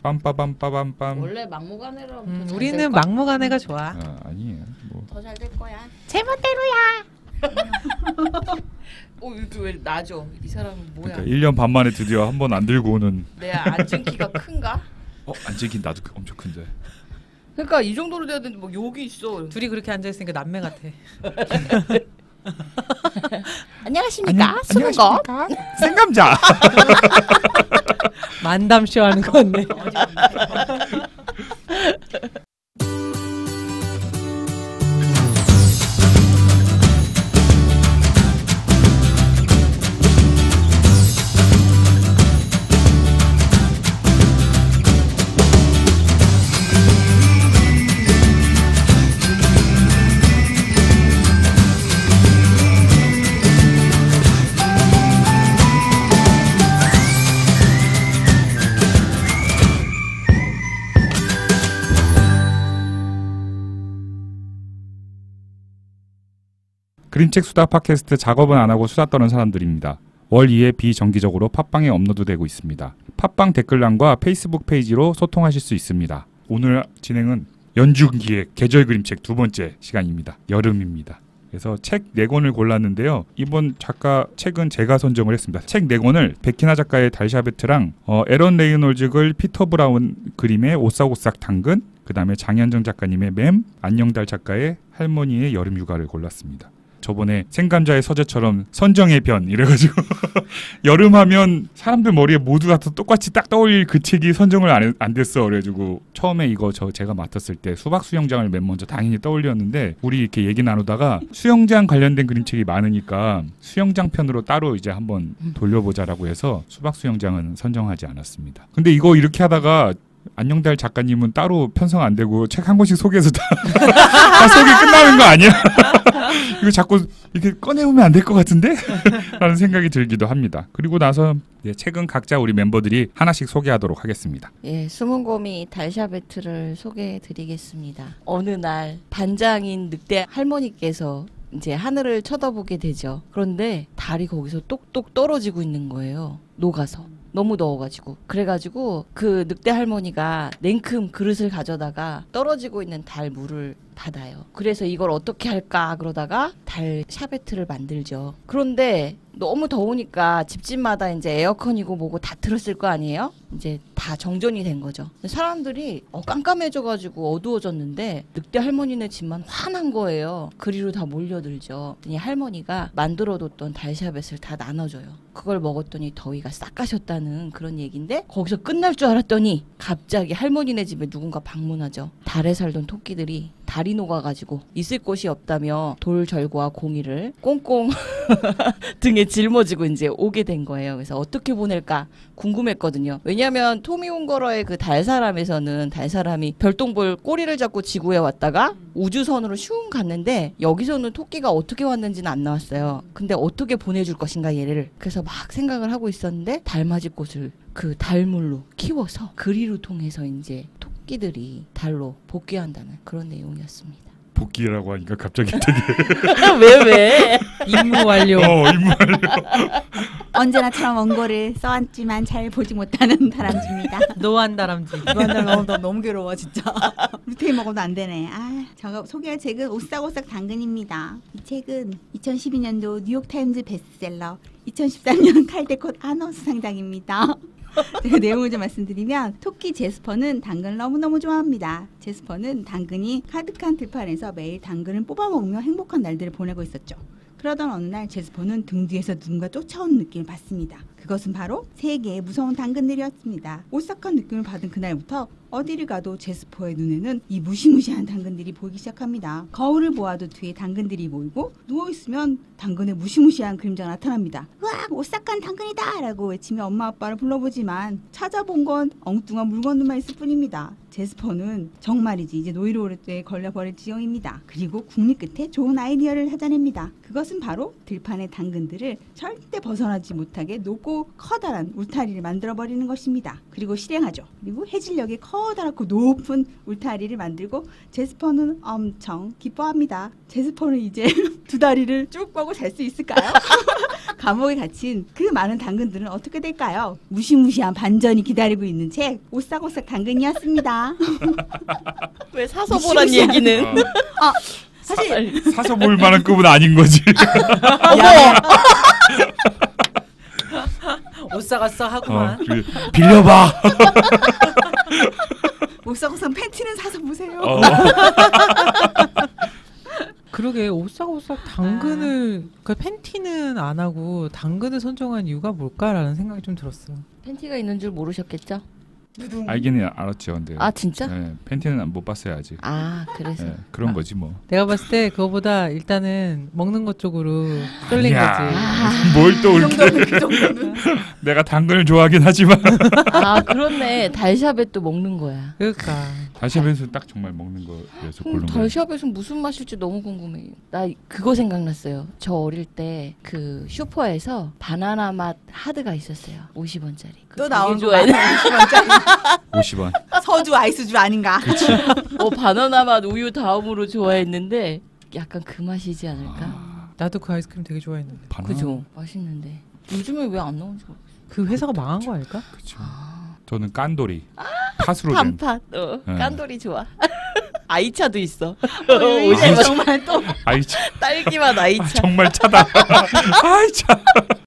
빰빠밤빠밤빰. 원래 막무가내로 우리는 막무가내가 좋아. 아니에요. 뭐. 더 잘 될 거야. 제멋대로야. 이거 왜 나죠? 이 사람은 뭐야? 그러니까 1년 반 만에 드디어 한 번 안 들고 오는. 내 앉은 키가 큰가? 앉은 키 나도 엄청 큰데. 그러니까 이 정도로 돼야 되는데 뭐 여기 있어. 둘이 그렇게 앉아 있으니까 남매 같아. 안녕하십니까? 수문거 생감자. 만담쇼 하는 건데. 그림책 수다 팟캐스트 작업은 안 하고 수다 떠는 사람들입니다. 월 2회 비정기적으로 팟빵에 업로드되고 있습니다. 팟빵 댓글란과 페이스북 페이지로 소통하실 수 있습니다. 오늘 진행은 연중기획 계절 그림책 두 번째 시간입니다. 여름입니다. 그래서 책 4권을 골랐는데요. 이번 작가 책은 제가 선정을 했습니다. 책 4권을 베키나 작가의 달샤베트랑 에런 레이놀즈 글 피터 브라운 그림의 오싹오싹 당근, 그 다음에 장현정 작가님의 맴, 안녕달 작가의 할머니의 여름휴가를 골랐습니다. 저번에 생감자의 서재처럼 선정의 변 이래가지고 여름하면 사람들 머리에 모두 다 똑같이 딱 떠올릴 그 책이 선정을 안 됐어. 그래가지고 처음에 이거 제가 맡았을 때 수박 수영장을 맨 먼저 당연히 떠올렸는데 우리 이렇게 얘기 나누다가 수영장 관련된 그림책이 많으니까 수영장 편으로 따로 이제 한번 돌려보자라고 해서 수박 수영장은 선정하지 않았습니다. 근데 이거 이렇게 하다가 안녕달 작가님은 따로 편성 안 되고 책 한 권씩 소개해서 다 소개 끝나는 거 아니야? 이거 자꾸 이렇게 꺼내오면 안 될 것 같은데? 라는 생각이 들기도 합니다. 그리고 나서 책은 각자 우리 멤버들이 하나씩 소개하도록 하겠습니다. 예, 숨은곰이 달샤베트를 소개해드리겠습니다. 어느 날 반장인 늑대 할머니께서 이제 하늘을 쳐다보게 되죠. 그런데 달이 거기서 똑똑 떨어지고 있는 거예요. 녹아서. 너무 더워가지고. 그래가지고 그 늑대 할머니가 냉큼 그릇을 가져다가 떨어지고 있는 달 물을 받아요. 그래서 이걸 어떻게 할까 그러다가 달 샤베트를 만들죠. 그런데 너무 더우니까 집집마다 이제 에어컨이고 뭐고 다 틀었을 거 아니에요? 이제 다 정전이 된 거죠. 사람들이 깜깜해져가지고 어두워졌는데 늑대 할머니네 집만 환한 거예요. 그리로 다 몰려들죠. 그랬더니 할머니가 만들어뒀던 달샤벳을 다 나눠줘요. 그걸 먹었더니 더위가 싹 가셨다는 그런 얘기인데 거기서 끝날 줄 알았더니 갑자기 할머니네 집에 누군가 방문하죠. 달에 살던 토끼들이 달이 녹아가지고 있을 곳이 없다며 돌절구와 공이를 꽁꽁 등에 짊어지고 이제 오게 된 거예요. 그래서 어떻게 보낼까 궁금했거든요. 왜냐하면 토미 홍거러의 그 달사람에서는 달사람이 별똥볼 꼬리를 잡고 지구에 왔다가 우주선으로 슝 갔는데 여기서는 토끼가 어떻게 왔는지는 안 나왔어요. 근데 어떻게 보내줄 것인가 얘를. 그래서 막 생각을 하고 있었는데 달맞이꽃을 그 달물로 키워서 그리로 통해서 이제 토끼들이 달로 복귀한다는 그런 내용이었습니다. 복귀라고 하니까 갑자기 되게 왜? 임무 완료. 임무 완료. 언제나처럼 원고를 써왔지만 잘 보지 못하는 다람쥐입니다. 노안 다람쥐. 너무 괴로워 진짜. 루테인 먹어도 안 되네. 제가 소개할 책은 오싹오싹 당근입니다. 이 책은 2012년도 뉴욕타임즈 베스트셀러, 2013년 칼데콧 아너 수상작입니다. 제가 내용을 좀 말씀드리면 토끼 제스퍼는 당근을 너무너무 좋아합니다. 제스퍼는 당근이 가득한 들판에서 매일 당근을 뽑아먹으며 행복한 날들을 보내고 있었죠. 그러던 어느 날 제스퍼는 등 뒤에서 누군가 쫓아오는 느낌을 받습니다. 그것은 바로 3개의 무서운 당근들이었습니다. 오싹한 느낌을 받은 그날부터 어디를 가도 제스퍼의 눈에는 이 무시무시한 당근들이 보이기 시작합니다. 거울을 보아도 뒤에 당근들이 보이고 누워있으면 당근의 무시무시한 그림자가 나타납니다. 으악! 오싹한 당근이다! 라고 외치며 엄마 아빠를 불러보지만 찾아본 건 엉뚱한 물건들만 있을 뿐입니다. 제스퍼는 정말이지 이제 노이로우에 걸려버릴 지경입니다. 그리고 국리 끝에 좋은 아이디어를 찾아냅니다. 그것은 바로 들판의 당근들을 절대 벗어나지 못하게 높고 커다란 울타리를 만들어버리는 것입니다. 그리고 실행하죠. 그리고 해질녘의 커다랗고 높은 울타리를 만들고 제스퍼는 엄청 기뻐합니다. 제스퍼는 이제 두 다리를 쭉 뻗고 잘 수 있을까요? 감옥에 갇힌 그 많은 당근들은 어떻게 될까요? 무시무시한 반전이 기다리고 있는 책 오싹오싹 당근이었습니다. 왜 사서 보란 얘기는? 사실 사서 볼 만한 급은 아닌 거지. 오싹오싹 하구만. 빌려봐. 오싹오싹 팬티는 사서 보세요. 그러게 오싹오싹 당근을 그 팬티는 안 하고 당근을 선정한 이유가 뭘까라는 생각이 좀 들었어. 팬티가 있는 줄 모르셨겠죠? 알기는 알았죠. 근데 아 진짜? 네, 팬티는 못 봤어요 아직. 아 그래서 네, 그런 거지 뭐. 내가 봤을 때 그거보다 일단은 먹는 것 쪽으로 쏠린 아니야. 거지. 뭘 또 그 정도는. 내가 당근을 좋아하긴 하지만 아 그렇네. 달샤벳 도 먹는 거야. 그러니까 다시베스 딱 정말 먹는 거여서 고른 거예요. 달샤벳은 무슨 맛일지 너무 궁금해요. 나 그거 생각났어요. 저 어릴 때 그 슈퍼에서 바나나 맛 하드가 있었어요. 50원짜리. 또 나온 거 좋아해. 50원짜리 50원. 서주 아이스주 아닌가? 바나나 맛 우유 다음으로 좋아했는데 약간 그 맛이지 않을까? 나도 그 아이스크림 되게 좋아했는데. 바나나. 그죠? 맛있는데 요즘에 왜 안 나오는지 모르겠어. 그 회사가 망한 거 아닐까? 그렇죠. 저는 깐돌이. 팥으로 된. 단팥. 네. 깐돌이 좋아. 아이차도 있어. 이제 정말 또 아이 딸기맛 아이차. 정말 차다. 아이 차.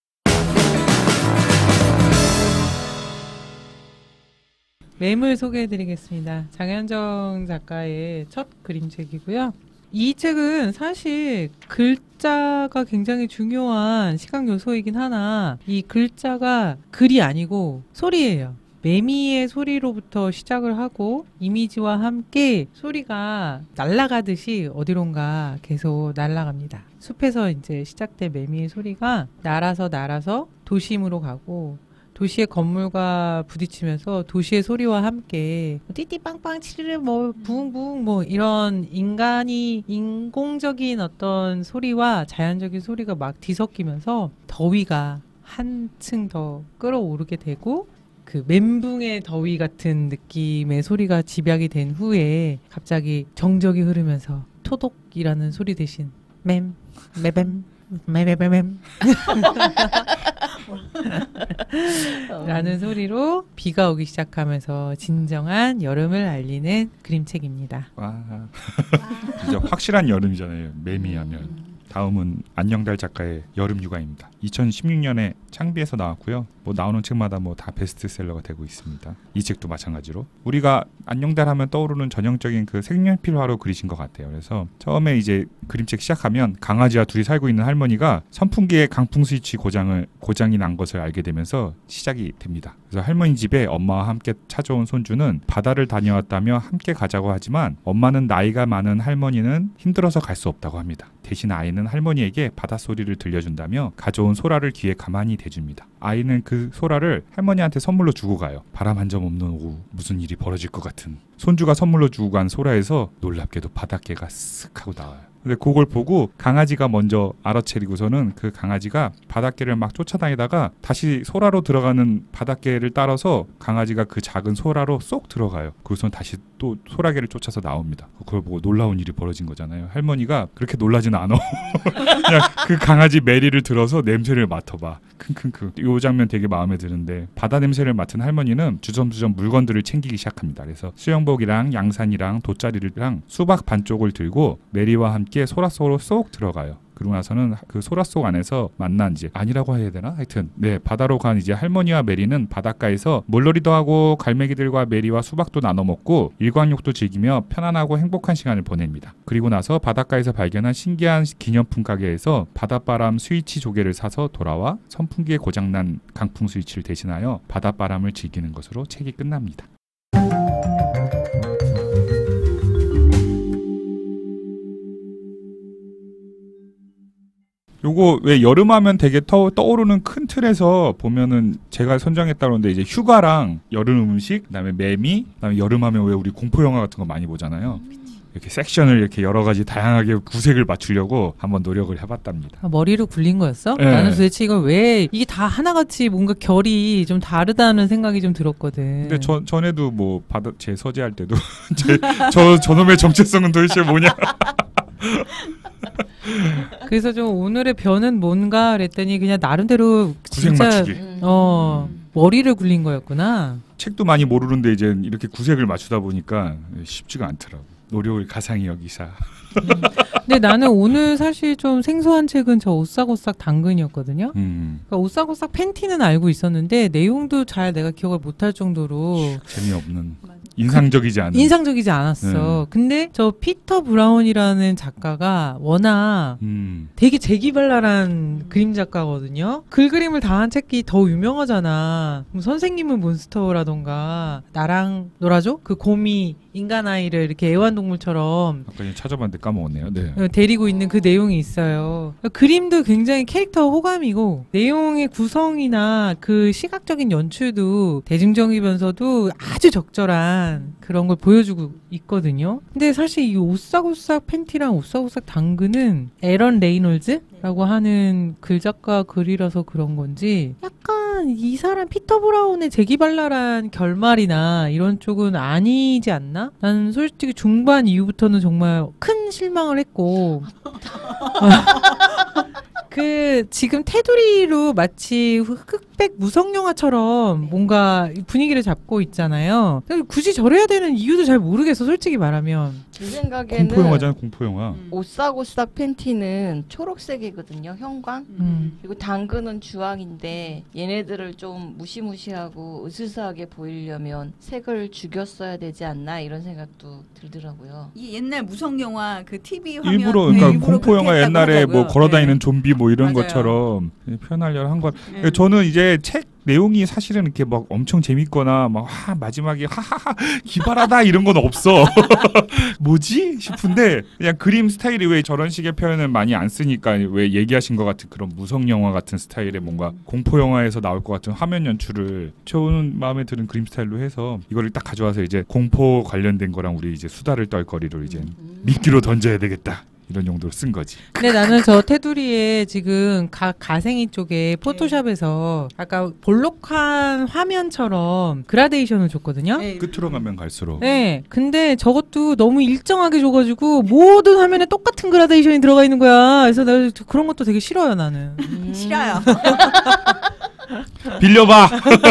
매물 소개해드리겠습니다. 장현정 작가의 첫 그림책이고요. 이 책은 사실 글자가 굉장히 중요한 시각 요소이긴 하나 이 글자가 글이 아니고 소리예요. 매미의 소리로부터 시작을 하고 이미지와 함께 소리가 날아가듯이 어디론가 계속 날아갑니다. 숲에서 이제 시작된 매미의 소리가 날아서 도심으로 가고 도시의 건물과 부딪히면서 도시의 소리와 함께 띠띠빵빵 치르르 뭐 붕붕 뭐 이런 인공적인 어떤 소리와 자연적인 소리가 막 뒤섞이면서 더위가 한층 더 끌어오르게 되고 그 멘붕의 더위 같은 느낌의 소리가 집약이 된 후에 갑자기 정적이 흐르면서 토독이라는 소리 대신 맴 매뱀 매매매맴 라는 소리로 비가 오기 시작하면서 진정한 여름을 알리는 그림책입니다. 와. 진짜 확실한 여름이잖아요. 매미하면. 다음은 안녕달 작가의 여름휴가입니다. 2016년에 창비에서 나왔고요. 뭐 나오는 책마다 뭐 다 베스트셀러가 되고 있습니다. 이 책도 마찬가지로 우리가 안녕달 하면 떠오르는 전형적인 그 색연필화로 그리신 것 같아요. 그래서 처음에 이제 그림책 시작하면 강아지와 둘이 살고 있는 할머니가 선풍기의 강풍 스위치 고장이 난 것을 알게 되면서 시작이 됩니다. 그래서 할머니 집에 엄마와 함께 찾아온 손주는 바다를 다녀왔다며 함께 가자고 하지만 엄마는 나이가 많은 할머니는 힘들어서 갈 수 없다고 합니다. 대신 아이는 할머니에게 바닷소리를 들려준다며 가져온 소라를 귀에 가만히 대줍니다. 아이는 그 소라를 할머니한테 선물로 주고 가요. 바람 한 점 없는 오후 무슨 일이 벌어질 것 같은. 손주가 선물로 주고 간 소라에서 놀랍게도 바닷개가 쓱 하고 나와요. 근데 그걸 보고 강아지가 먼저 알아채리고서는 그 강아지가 바닷개를 막 쫓아다니다가 다시 소라로 들어가는 바닷개를 따라서 강아지가 그 작은 소라로 쏙 들어가요. 그래서 다시 또 소라개를 쫓아서 나옵니다. 그걸 보고 놀라운 일이 벌어진 거잖아요. 할머니가 그렇게 놀라진 않아. 그냥 그 강아지 메리를 들어서 냄새를 맡아봐. 킁킁킁. 이 장면 되게 마음에 드는데 바다 냄새를 맡은 할머니는 주섬주섬 물건들을 챙기기 시작합니다. 그래서 수영복이랑 양산이랑 돗자리랑 수박 반쪽을 들고 메리와 함께 소라 속으로 쏙 들어가요. 그러고 나서는 그 소라 속 안에서 만난 이제 아니라고 해야 되나? 하여튼 네 바다로 간 이제 할머니와 메리는 바닷가에서 물놀이도 하고 갈매기들과 메리와 수박도 나눠 먹고 일광욕도 즐기며 편안하고 행복한 시간을 보냅니다. 그리고 나서 바닷가에서 발견한 신기한 기념품 가게에서 바닷바람 스위치 조개를 사서 돌아와 선풍기에 고장난 강풍 스위치를 대신하여 바닷바람을 즐기는 것으로 책이 끝납니다. 요거 왜 여름하면 되게 떠오르는 큰 틀에서 보면은 제가 선정했다는데 이제 휴가랑 여름 음식, 그다음에 매미, 그다음에 여름하면 왜 우리 공포 영화 같은 거 많이 보잖아요. 이렇게 섹션을 이렇게 여러 가지 다양하게 구색을 맞추려고 한번 노력을 해봤답니다. 머리로 굴린 거였어? 네. 나는 도대체 이걸 왜 이게 다 하나같이 뭔가 결이 좀 다르다는 생각이 좀 들었거든. 근데 전에도 뭐 제 서재할 때도 저놈의 정체성은 도대체 뭐냐. 그래서 좀 오늘의 변은 뭔가 그랬더니 그냥 나름대로 구색 진짜 맞추기. 머리를 굴린 거였구나. 책도 많이 모르는데 이제 이렇게 구색을 맞추다 보니까 쉽지가 않더라고. 노력을 가상히 여기사. 근데 나는 오늘 사실 좀 생소한 책은 저 오싹오싹 당근이었거든요. 그러니까 오싹오싹 팬티는 알고 있었는데 내용도 잘 내가 기억을 못할 정도로 재미없는 인상적이지 않은. 인상적이지 않았어. 근데 저 피터 브라운이라는 작가가 워낙 되게 재기발랄한 그림 작가거든요. 글그림을 다 한 책이 더 유명하잖아. 뭐 선생님은 몬스터라던가 나랑 놀아줘? 그 곰이 인간 아이를 이렇게 애완동물처럼 아까 찾아봤는데 까먹었네요. 네. 데리고 있는 그 내용이 있어요. 그림도 굉장히 캐릭터 호감이고 내용의 구성이나 그 시각적인 연출도 대중적이면서도 아주 적절한 그런 걸 보여주고 있거든요. 근데 사실 이 오싹오싹 팬티랑 오싹오싹 당근은 에런 레이놀즈라고 하는 글작가 글이라서 그런 건지 약간 이 사람 피터 브라운의 재기발랄한 결말이나 이런 쪽은 아니지 않나? 나는 솔직히 중반 이후부터는 정말 큰 실망을 했고 그 지금 테두리로 마치 흑백 무성 영화처럼 뭔가 분위기를 잡고 있잖아요. 굳이 저래야 되는 이유도 잘 모르겠어. 솔직히 말하면. 제 생각에는 공포 영화잖아, 공포 영화. 오싹오싹 팬티는 초록색이거든요, 형광. 그리고 당근은 주황인데 얘네들을 좀 무시무시하고 으스스하게 보이려면 색을 죽였어야 되지 않나 이런 생각도 들더라고요. 이 옛날 무성 영화 그 TV 화면 일부러 그러니까 일부러 공포 영화 그렇게 옛날에 했다고 뭐 하더라고요. 걸어다니는 좀비 뭐 이런 맞아요. 것처럼 표현하려고 한 것. 저는 이제 책 내용이 사실은 이렇게 막 엄청 재밌거나 막 마지막에 하하하 기발하다 이런 건 없어. 뭐지 싶은데 그냥 그림 스타일이 왜 저런 식의 표현을 많이 안 쓰니까 왜 얘기하신 것 같은 그런 무성 영화 같은 스타일의 뭔가 공포 영화에서 나올 것 같은 화면 연출을 저는 마음에 드는 그림 스타일로 해서 이거를 딱 가져와서 이제 공포 관련된 거랑 우리 이제 수다를 떨 거리로 이제 미끼로 던져야 되겠다. 이런 용도로 쓴 거지. 근데 나는 저 테두리에 지금 가생이 쪽에 포토샵에서 아까 볼록한 화면처럼 그라데이션을 줬거든요. 끝으로 가면 갈수록. 네. 근데 저것도 너무 일정하게 줘가지고 모든 화면에 똑같은 그라데이션이 들어가 있는 거야. 그래서 내가 그런 것도 되게 싫어요, 나는. 싫어요. 빌려봐.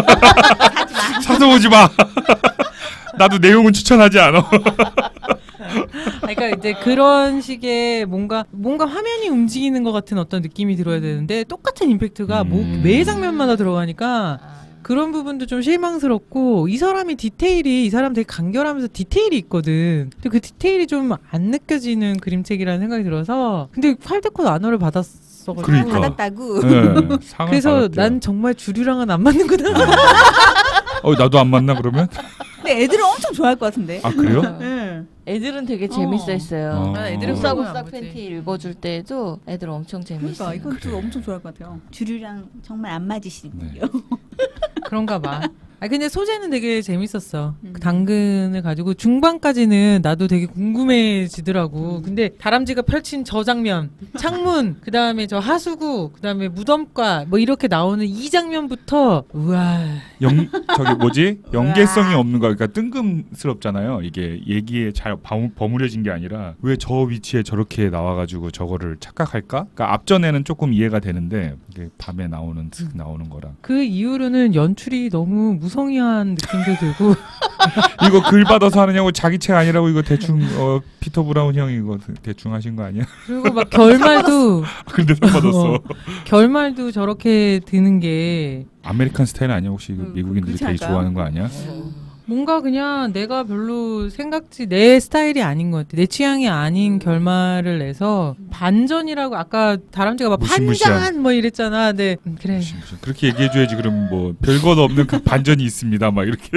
사서 오지 마. 나도 내용은 추천하지 않아. 그러니까 이제 그런 식의 뭔가 화면이 움직이는 것 같은 어떤 느낌이 들어야 되는데 똑같은 임팩트가 매 장면마다 들어가니까 그런 부분도 좀 실망스럽고 이 사람이 디테일이 이 사람 되게 간결하면서 디테일이 있거든. 근데 그 디테일이 좀 안 느껴지는 그림책이라는 생각이 들어서 근데 활대꽃 안어를 받았어. 그러니까. 받았다고. 네, 그래서 받았대요. 난 정말 주류랑은 안 맞는구나. 나도 안 맞나 그러면? 근데 애들은 엄청 좋아할 것 같은데. 아 그래요? 네. 애들은 되게 재밌어했어요. 애들은 오싹오싹 팬티 읽어줄 때도 애들 엄청 재밌어요. 그러니까 이건 또 엄청 좋아할 것 같아요. 주류랑 정말 안 맞으시군요. 그런가 봐. 근데 소재는 되게 재밌었어. 그 당근을 가지고 중반까지는 나도 되게 궁금해지더라고. 근데 다람쥐가 펼친 저 장면, 창문, 그 다음에 저 하수구, 그 다음에 무덤가 뭐 이렇게 나오는 이 장면부터 우와. 저기 뭐지? 연계성이 없는 거. 그러니까 뜬금스럽잖아요. 이게 얘기에 잘 버무려진 게 아니라 왜 저 위치에 저렇게 나와가지고 저거를 착각할까? 그러니까 앞전에는 조금 이해가 되는데 이게 밤에 나오는 거랑. 그 이후로는 연출이 너무 무성의한 느낌도 들고. 이거 글 받아서 하느냐고 자기 책 아니라고 이거 대충 피터 브라운 형이 이거 대충 하신 거 아니야? 그리고 막 결말도 근데 상 받았어. 결말도 저렇게 드는 게 아메리칸 스타일 아니야? 혹시 미국인들이 그렇지 되게 않을까요? 좋아하는 거 아니야? 뭔가 그냥 내가 별로 내 스타일이 아닌 것 같아. 내 취향이 아닌 결말을 내서 반전이라고 아까 다람쥐가 막 무시무시한. 반전 뭐 이랬잖아. 네, 그래. 그렇게 얘기해줘야지. 그럼 뭐 별것 없는 그 반전이 있습니다. 막 이렇게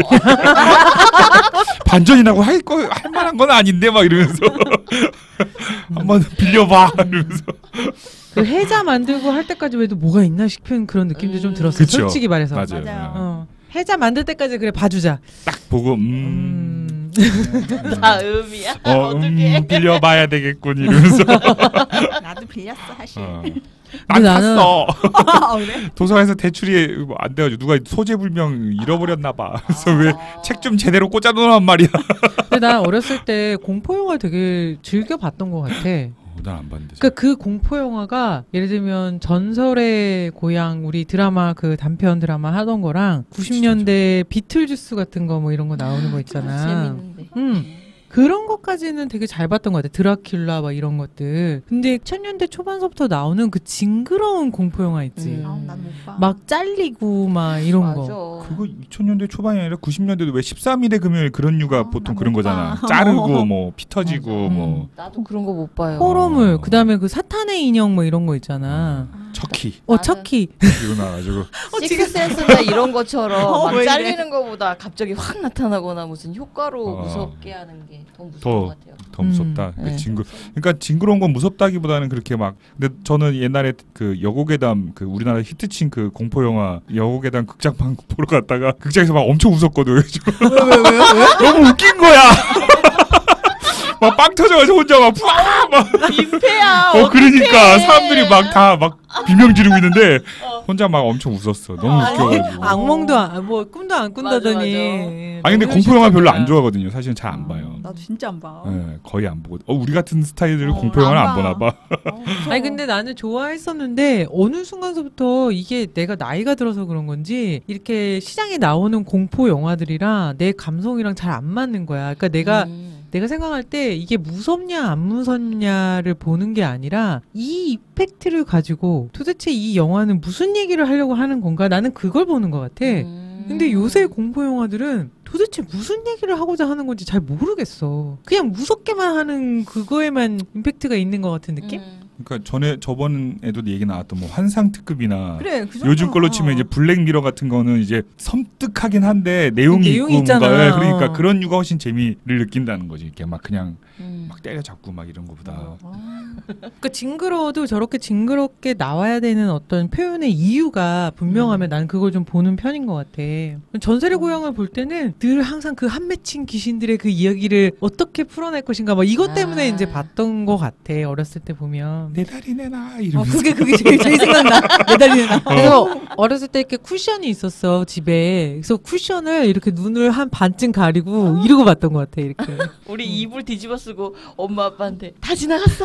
반전이라고 할 만한 건 아닌데 막 이러면서 한번 빌려봐 이러면서. 그 해자 만들고 할 때까지 왜도 뭐가 있나 싶은 그런 느낌도 좀 들었어. 그쵸. 솔직히 말해서. 맞아요. 맞아요. 해자 만들 때까지 그래 봐주자. 딱 보고 다음이야. 어떻게? 빌려봐야 되겠군 이러면서. 나도 빌렸어 사실. 난 나는- 샀어. 그래? 도서관에서 대출이 안 돼가지고 누가 소재불명 잃어버렸나봐. 그래서 왜 책 좀 제대로 꽂아놓으란 말이야. 근데 난 어렸을 때 공포 영화 되게 즐겨 봤던 것 같아. 난 안 봤는데. 그러니까 그 공포 영화가 예를 들면 전설의 고향 우리 드라마 그 단편 드라마 하던 거랑 90년대 비틀주스 같은 거 뭐 이런 거 나오는 거 있잖아. 재밌는데. 그런 것까지는 되게 잘 봤던 것 같아. 드라큘라 막 이런 것들. 근데 2000년대 초반서부터 나오는 그 징그러운 공포 영화 있지. 난 못 봐. 막 잘리고 막 이런 맞아. 거. 그거 2000년대 초반이 아니라 90년대도 왜 13일의 금요일 그런 류가 보통 나 그런 못 거잖아. 봐. 자르고 뭐 피 터지고 맞아. 뭐 나도 그런 거 못 봐요. 호러물. 그다음에 그 사탄의 인형 뭐 이런 거 있잖아. 척키 나는- 척키. 이거 나가지고 식스센스나 이런 것처럼 막 왜 이래? 잘리는 거보다 갑자기 확 나타나거나 무슨 효과로 무섭게 하는 게 더 무서운 것 같아요. 더 무섭다. 네. 그러니까 징그러운 건 무섭다기보다는 그렇게 막. 근데 저는 옛날에 그 여고괴담 그 우리나라 히트친 그 공포 영화 여고괴담 극장판 보러 갔다가 극장에서 막 엄청 웃었거든. 왜? 너무 웃긴 거야. 막 빵 터져가지고 혼자 막 민폐야. 그러니까 사람들이 막 다 막 비명 지르고 있는데 혼자 막 엄청 웃었어. 너무 웃겨가지고. 악몽도 뭐 꿈도 안 꾼다더니. 아니 근데 너무 공포 영화 별로 안 현실적이야. 좋아하거든요. 사실은 잘 안 봐요. 나도 진짜 안 봐. 네, 거의 안 보고. 우리 같은 스타일들 공포 영화는 안 안 보나 봐. 아니 근데 나는 좋아했었는데 어느 순간서부터 이게 내가 나이가 들어서 그런 건지 이렇게 시장에 나오는 공포 영화들이랑 내 감성이랑 잘 안 맞는 거야. 그러니까 내가 생각할 때 이게 무섭냐 안 무섭냐를 보는 게 아니라 이 이펙트를 가지고 도대체 이 영화는 무슨 얘기를 하려고 하는 건가? 나는 그걸 보는 것 같아. 근데 요새 공포 영화들은 도대체 무슨 얘기를 하고자 하는 건지 잘 모르겠어. 그냥 무섭게만 하는 그거에만 임팩트가 있는 것 같은 느낌? 그러니까 저번에도 얘기 나왔던 뭐 환상 특급이나 그래. 그 요즘 정도. 걸로 치면 이제 블랙미러 같은 거는 이제 섬뜩하긴 한데 내용이 내용이 있고 있잖아. 뭔가 그러니까 어. 그런 류가 훨씬 재미를 느낀다는 거지. 이렇게 막 그냥 막 때려잡고 막 이런 거보다. 그러니까 징그러워도 저렇게 징그럽게 나와야 되는 어떤 표현의 이유가 분명하면 난 그걸 좀 보는 편인 것 같아. 전설의 고향을 볼 때는 늘 항상 그 한 맺힌 귀신들의 그 이야기를 어떻게 풀어낼 것인가 막 이것 때문에 이제 봤던 것 같아. 어렸을 때 보면. 내 다리 내놔 이러면서. 그게 제일 생각나. 매달리는 나. 그래서 어렸을 때 이렇게 쿠션이 있었어 집에. 그래서 쿠션을 이렇게 눈을 한 반쯤 가리고 이러고 봤던 것 같아. 이렇게. 우리 이불 뒤집어 쓰고 엄마 아빠한테 다 지나갔어.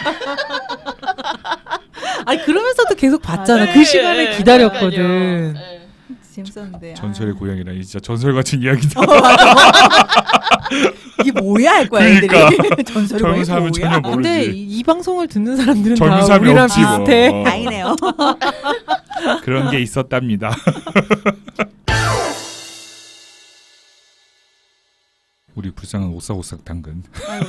아니 그러면서도 계속 봤잖아. 네, 그 시간을 기다렸거든. 그러니까요. 네. 재밌었는데. 전설의 고향이라 진짜 전설 같은 이야기다. 이게 뭐야 할 거야 그러니까. 애들이. 전설이 젊은 뭐야? 사람은 전혀 모르지. 근데 이 방송을 듣는 사람들은 젊은 다 사람이 우리랑 없지 뭐. 비슷해. 어. 다행이네요. 그런 게 있었답니다. 우리 불쌍한 오싹오싹 당근.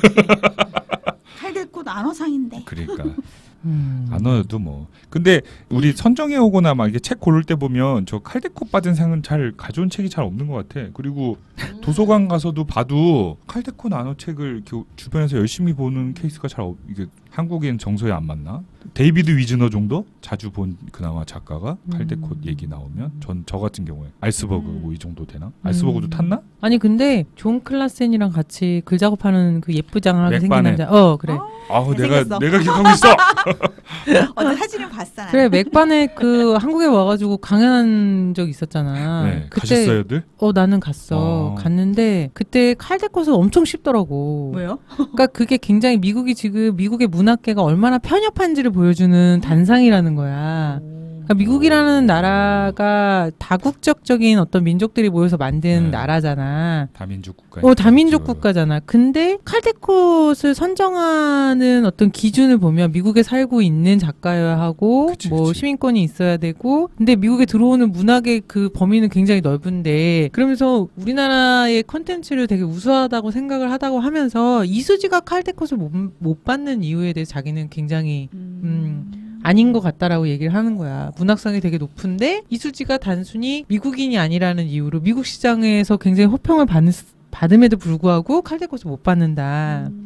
칼들꽃 안어상인데. 그러니까 안 넣어도 뭐. 근데 우리 선정해 오거나 막 이게 책 고를 때 보면 저 칼데코 받은 상은 잘 가져온 책이 잘 없는 것 같아. 그리고 도서관 가서도 봐도 칼데코 나눠 책을 이렇게 주변에서 열심히 보는 케이스가 이게 한국엔 정서에 안 맞나? 데이비드 위즈너 정도 자주 본 그나마 작가가 칼데코 얘기 나오면 저 같은 경우에 아이스버그 뭐 이 정도 되나? 아이스버그도 탔나? 아니 근데 존 클라센이랑 같이 글 작업하는 그 예쁘장하게 생긴 맥반에. 남자. 그래. 아우 잘생겼어. 내가 기억하고 있어. 어제 사진을 봤어. 나. 그래 맥반에 그 한국에 와가지고 강연한 적 있었잖아. 네, 그때 가셨어요들? 나는 갔어. 갔는데 그때 칼데코서 엄청 쉽더라고. 왜요? 그러니까 그게 굉장히 미국의 문학계가 얼마나 편협한지를 보여주는 단상이라는 거야. 그러니까 미국이라는 나라가 다국적적인 어떤 민족들이 모여서 만든 네. 나라잖아. 다민족 국가. 다민족 국가잖아. 근데 칼데콧을 선정하는 어떤 기준을 보면 미국에 살고 있는 작가여야 하고 그치, 뭐 그치. 시민권이 있어야 되고 근데 미국에 들어오는 문학의 그 범위는 굉장히 넓은데 그러면서 우리나라의 컨텐츠를 되게 우수하다고 생각을 하다고 하면서 이수지가 칼데콧을 못 받는 이유에 대해서 자기는 굉장히 아닌 것 같다라고 얘기를 하는 거야. 문학성이 되게 높은데 이수지가 단순히 미국인이 아니라는 이유로 미국 시장에서 굉장히 호평을 받음에도 불구하고 칼데콧을 못 받는다.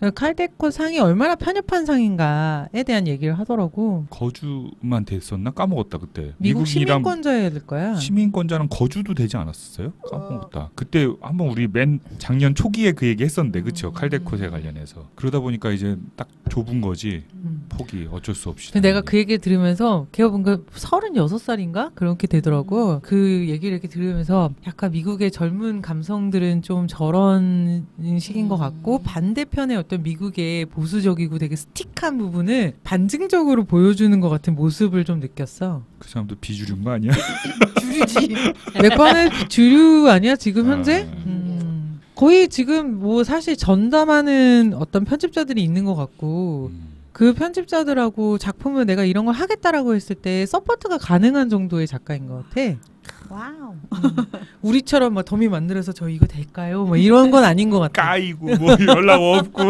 칼데코 상이 얼마나 편협한 상인가에 대한 얘기를 하더라고. 거주만 됐었나? 까먹었다 그때. 미국 미국이랑 시민권자여야 될 거야. 시민권자는 거주도 되지 않았었어요? 까먹었다. 그때 한번 우리 맨 작년 초기에 그 얘기 했었는데 그쵸? 칼데콧에 관련해서. 그러다 보니까 이제 딱 좁은 거지. 폭이 어쩔 수 없이. 근데 내가 그 얘기를 들으면서 걔가 뭔가 36살인가? 그렇게 되더라고. 그 얘기를 이렇게 들으면서 약간 미국의 젊은 감성들은 좀 저런 식인 것 같고 반대편의 어떤 미국의 보수적이고 되게 스틱한 부분을 반증적으로 보여주는 것 같은 모습을 좀 느꼈어. 그 사람도 비주류인 거 아니야? 주류지. 맥반의 주류 아니야 지금 현재? 아. 거의 지금 뭐 사실 전담하는 어떤 편집자들이 있는 것 같고 그 편집자들하고 작품을 내가 이런 걸 하겠다라고 했을 때 서포트가 가능한 정도의 작가인 것 같아. 와우. 우리처럼 막 더미 만들어서 저 이거 될까요? 뭐 이런 건 아닌 것 같아. 까이고 뭐 연락 없고.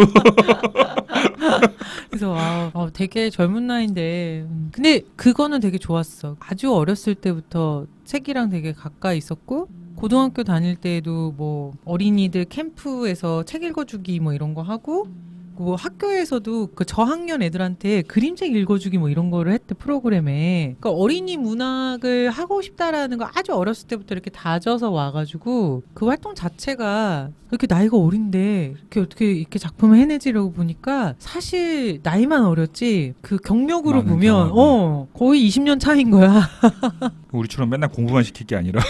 그래서 되게 젊은 나이인데 근데 그거는 되게 좋았어. 아주 어렸을 때부터 책이랑 되게 가까이 있었고 고등학교 다닐 때에도 뭐 어린이들 캠프에서 책 읽어주기 뭐 이런 거 하고 뭐 학교에서도 그 저학년 애들한테 그림책 읽어주기 뭐 이런 거를 했대 프로그램에. 그러니까 어린이 문학을 하고 싶다라는 거 아주 어렸을 때부터 이렇게 다져서 와가지고 그 활동 자체가 이렇게 나이가 어린데 이렇게 어떻게 이렇게 작품을 해내지라고 보니까 사실 나이만 어렸지 그 경력으로 보면 거의 20년 차인 거야. 우리처럼 맨날 공부만 시킬 게 아니라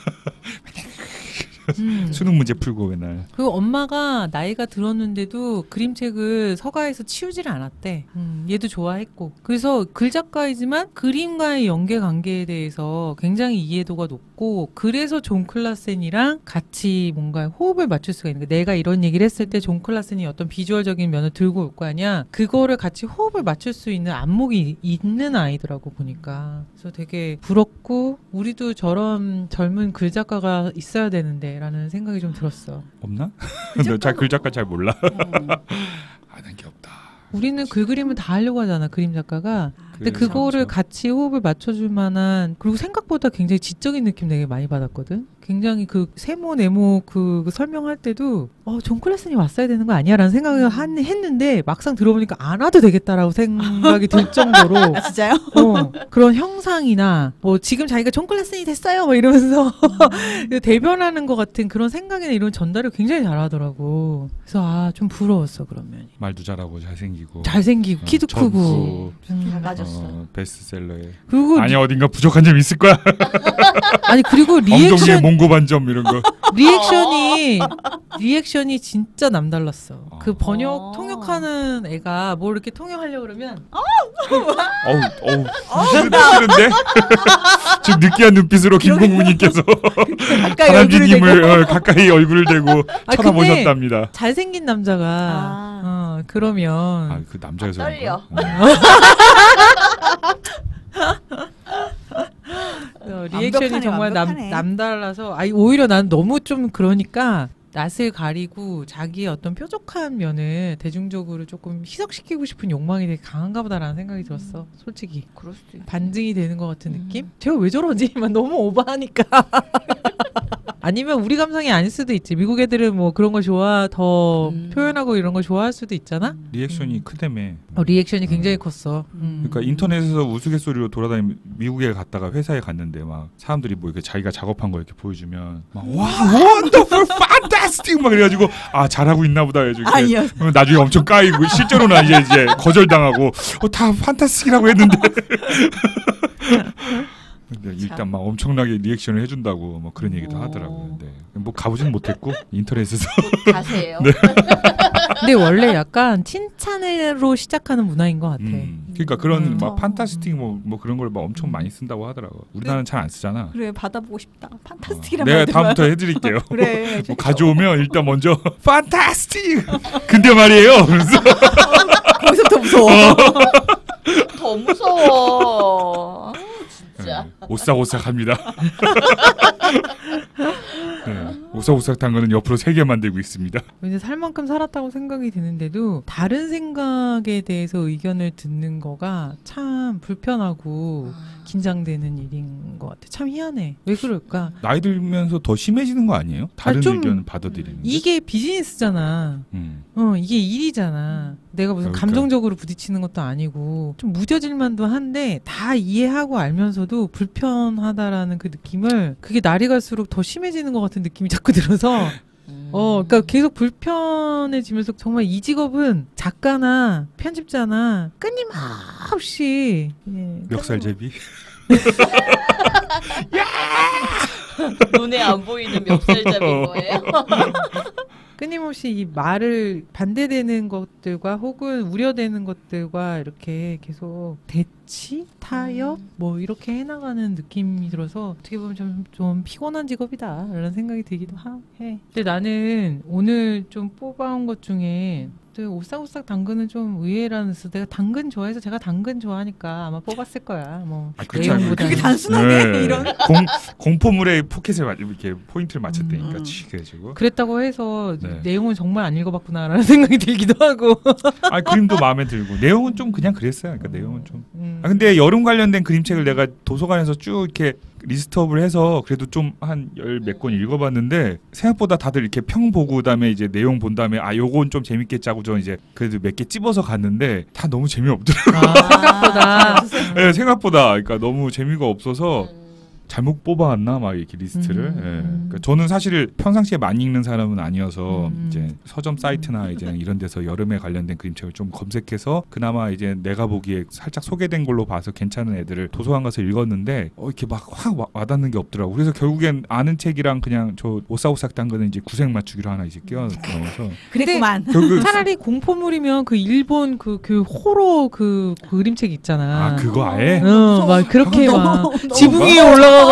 수능 문제 풀고 맨날. 그 엄마가 나이가 들었는데도 그림책을 서가에서 치우지를 않았대. 얘도 좋아했고. 그래서 글작가이지만 그림과의 연계 관계에 대해서 굉장히 이해도가 높고 그래서 존 클라센이랑 같이 뭔가 호흡을 맞출 수가 있는 거야. 내가 이런 얘기를 했을 때 존 클라센이 어떤 비주얼적인 면을 들고 올 거 아니야. 그거를 같이 호흡을 맞출 수 있는 안목이 있는 아이더라고 보니까. 그래서 되게 부럽고 우리도 저런 젊은 글작가가 있어야 되는데 라는 생각이 좀 들었어. 없나? 너 잘 글작가 잘 몰라. 아는 게 없다. 우리는 글 그림을 다 하려고 하잖아 그림 작가가. 근데 그렇죠. 그거를 같이 호흡을 맞춰줄 만한 그리고 생각보다 굉장히 지적인 느낌 되게 많이 받았거든. 굉장히 그 세모 네모 그 설명할 때도 존 클래슨이 왔어야 되는 거 아니야? 라는 생각을 했는데 막상 들어보니까 안 와도 되겠다라고 생각이 들 정도로 아, 진짜요? 그런 형상이나 뭐 지금 자기가 존 클래슨이 됐어요 뭐 이러면서 대변하는 것 같은 그런 생각이나 이런 전달을 굉장히 잘하더라고. 그래서 좀 부러웠어 그런 면이. 말도 잘하고 잘생기고 키도 크고 작아졌어. 베스트셀러에. 그리고 아니 어딘가 부족한 점 있을 거야. 아니 그리고 엉덩이에 몽고 반점 이런 거. 리액션이 진짜 남달랐어. 그 통역하는 애가 뭘 이렇게 통역하려고 그러면 싫은데? 지금 느끼한 눈빛으로 김공무님께서 다람쥐님을 가까이 얼굴을 대고 쳐다보셨답니다. 잘생긴 남자가 그러면 그 남자여서 떨려. 리액션이 정말 남달라서 오히려 난 너무 좀 그러니까 낯을 가리고 자기의 어떤 뾰족한 면을 대중적으로 조금 희석시키고 싶은 욕망이 되게 강한가 보다라는 생각이 들었어. 솔직히 그럴 수도 있고. 반증이 되는 것 같은 느낌? 제가 왜 저러지? 너무 오버하니까. 아니면 우리 감성이 아닐 수도 있지. 미국 애들은 뭐 그런 거 더 표현하고 이런 거 좋아할 수도 있잖아. 리액션이 크다며. 리액션이 굉장히 컸어. 그러니까 인터넷에서 우스갯소리로 돌아다니면 미국에 갔다가 회사에 갔는데 막 사람들이 뭐 이렇게 자기가 작업한 거 이렇게 보여주면 막 와 원더풀 판타스틱 막 그래가지고 잘하고 있나 보다 해가지고 나중에 엄청 까이고 실제로는 이제 거절당하고 다 판타스틱이라고 했는데. 근데 일단 막 엄청나게 리액션을 해준다고 뭐 그런 얘기도 하더라고요. 근데 뭐 가보지는 못했고 인터넷에서. 가세요. 네. 근데 원래 약간 칭찬으로 시작하는 문화인 것 같아. 그러니까 그런 막 판타스틱 뭐 그런 걸 막 엄청 많이 쓴다고 하더라고. 우리나라는 잘 안 쓰잖아. 그래 받아보고 싶다. 판타스틱이란 내가 말 다음부터 해드릴게요. 그래. 뭐 가져오면 일단 먼저 판타스틱. 근데 말이에요. 그래서 거기서부터 무서워. 더 무서워. 진짜. 오싹오싹합니다. 네, 오싹오싹 당근은 옆으로 3개 만들고 있습니다. 이제 살 만큼 살았다고 생각이 드는데도 다른 생각에 대해서 의견을 듣는 거가 참 불편하고 긴장되는 일인 것 같아. 참 희한해. 왜 그럴까? 나이 들면서 더 심해지는 거 아니에요? 다른 좀 의견을 받아들이는 게? 이게 비즈니스잖아. 이게 일이잖아. 내가 무슨 그러니까. 감정적으로 부딪히는 것도 아니고 좀 무뎌질만도 한데 다 이해하고 알면서도 불편하다라는 그 느낌을 그게 날이 갈수록 더 심해지는 것 같은 느낌이 자꾸 들어서 그러니까 계속 불편해지면서 정말 이 직업은 작가나 편집자나 끊임없이 멱살제비? 눈에 안 보이는 멱살잡인 거예요? 끊임없이 이 말을 반대되는 것들과 혹은 우려되는 것들과 이렇게 계속 대치, 타협 뭐 이렇게 해나가는 느낌이 들어서 어떻게 보면 좀 피곤한 직업이다 라는 생각이 들기도 해. 근데 나는 오늘 좀 뽑아온 것 중에 오싹오싹 당근은 좀 의외라는 스 내가 당근 좋아해서 제가 당근 좋아하니까 아마 뽑았을 거야. 뭐 내용보다는. 그렇게 단순하게 네. 이런. 공포물에 포켓을 이렇게 포인트를 맞췄다니까 그래가지고. 그랬다고 해서 네. 내용을 정말 안 읽어봤구나라는 생각이 들기도 하고. 아 그림도 마음에 들고 내용은 좀 그냥 그랬어요. 그러니까 내용은 좀. 근데 여름 관련된 그림책을 내가 도서관에서 쭉 이렇게 리스트업을 해서 그래도 좀 한 10몇 권 읽어봤는데 생각보다 다들 이렇게 평 보고 그다음에 이제 내용 본 다음에 아 요건 좀 재밌겠지 하고 저 이제 그래도 몇 개 찝어서 갔는데 다 너무 재미없더라고요. 생각보다. 네, 생각보다 그러니까 너무 재미가 없어서 잘못 뽑아왔나 막 이렇게 리스트를. 예. 그러니까 저는 사실 평상시에 많이 읽는 사람은 아니어서 이제 서점 사이트나 이제 이런 데서 여름에 관련된 그림책을 좀 검색해서 그나마 이제 내가 보기에 살짝 소개된 걸로 봐서 괜찮은 애들을 도서관 가서 읽었는데 이렇게 막 확 와닿는 게 없더라고. 그래서 결국엔 아는 책이랑 그냥 저 오싹오싹 당근은 이제 구색 맞추기로 하나 이제 끼워 넣어서 그랬구만. 결국 차라리 공포물이면 그 일본 그 호러 그 그림책 있잖아. 아 그거 아예 막 그렇게 막 너무 지붕 위에 올라가가지고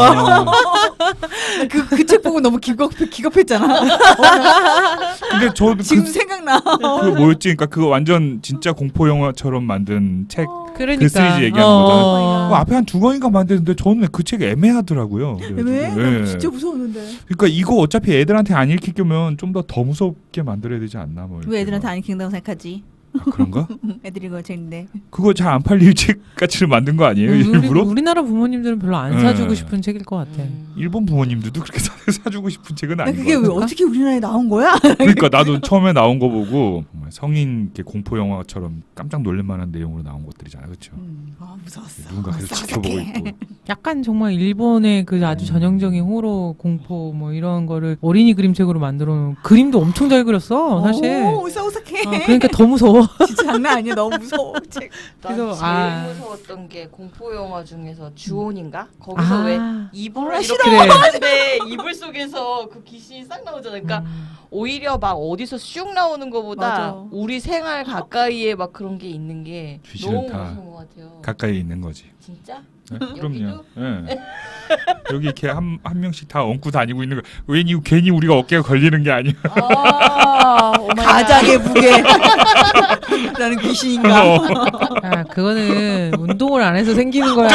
그 책 보고 너무 기겁했잖아. 근데 저도 지금 생각나. 그 뭐였지? 그러니까 그거 완전 진짜 공포 영화처럼 만든 책. 그러니까 그 시리즈 얘기하는 거잖아요. 어. 앞에 한 2권인가 만드는데 저는 그 책이 애매하더라고요. 왜? 네. 진짜 무서웠는데. 그러니까 이거 어차피 애들한테 안 읽힐 거면 좀 더 무섭게 만들어야 되지 않나 뭐. 왜 애들한테 안 읽힌다고 생각하지? 아, 그런가? 애들이 이거 재밌는데. 그거 잘 안 팔릴 책 같이 만든 거 아니에요? 일부러? 우리나라 부모님들은 별로 안 사주고 싶은 책일 것 같아. 일본 부모님들도 그렇게 사주고 싶은 책은 아닌 것 그게 왜 같아요. 어떻게 우리나라에 나온 거야? 그러니까 나도 처음에 나온 거 보고 정말 성인 이렇게 공포 영화처럼 깜짝 놀랄 만한 내용으로 나온 것들이잖아요, 그렇죠? 무서웠어. 누군가 계속 지켜보고 있고. 약간 정말 일본의 그 아주 전형적인 호러 공포 뭐 이런 거를 어린이 그림책으로 만들어 놓은 그림도 엄청 잘 그렸어 사실. 오, 오싹오싹해. 그러니까 더 무서워. 진짜 장난 아니야. 너무 무서워. 책. 난 그래서, 제일 무서웠던 게 공포 영화 중에서 주온인가? 거기서 왜 이불을 이렇게 싫어. 하는데 이불 속에서 그 귀신이 싹 나오잖아요. 그러니까 오히려 막 어디서 쑥 나오는 것보다 맞아. 우리 생활 가까이에 막 그런 게 있는 게 귀신은 너무 다 무서운 것 같아요. 가까이 있는 거지. 진짜? 네? 그럼요. 여기도? 네. 여기 이렇게 한 명씩 다 얹고 다니고 있는 거. 괜히 우리가 어깨가 걸리는 게 아니야. 아, 오마이갓. 가장의 무게. 나는 귀신인가? 야, 그거는 운동을 안 해서 생기는 거야.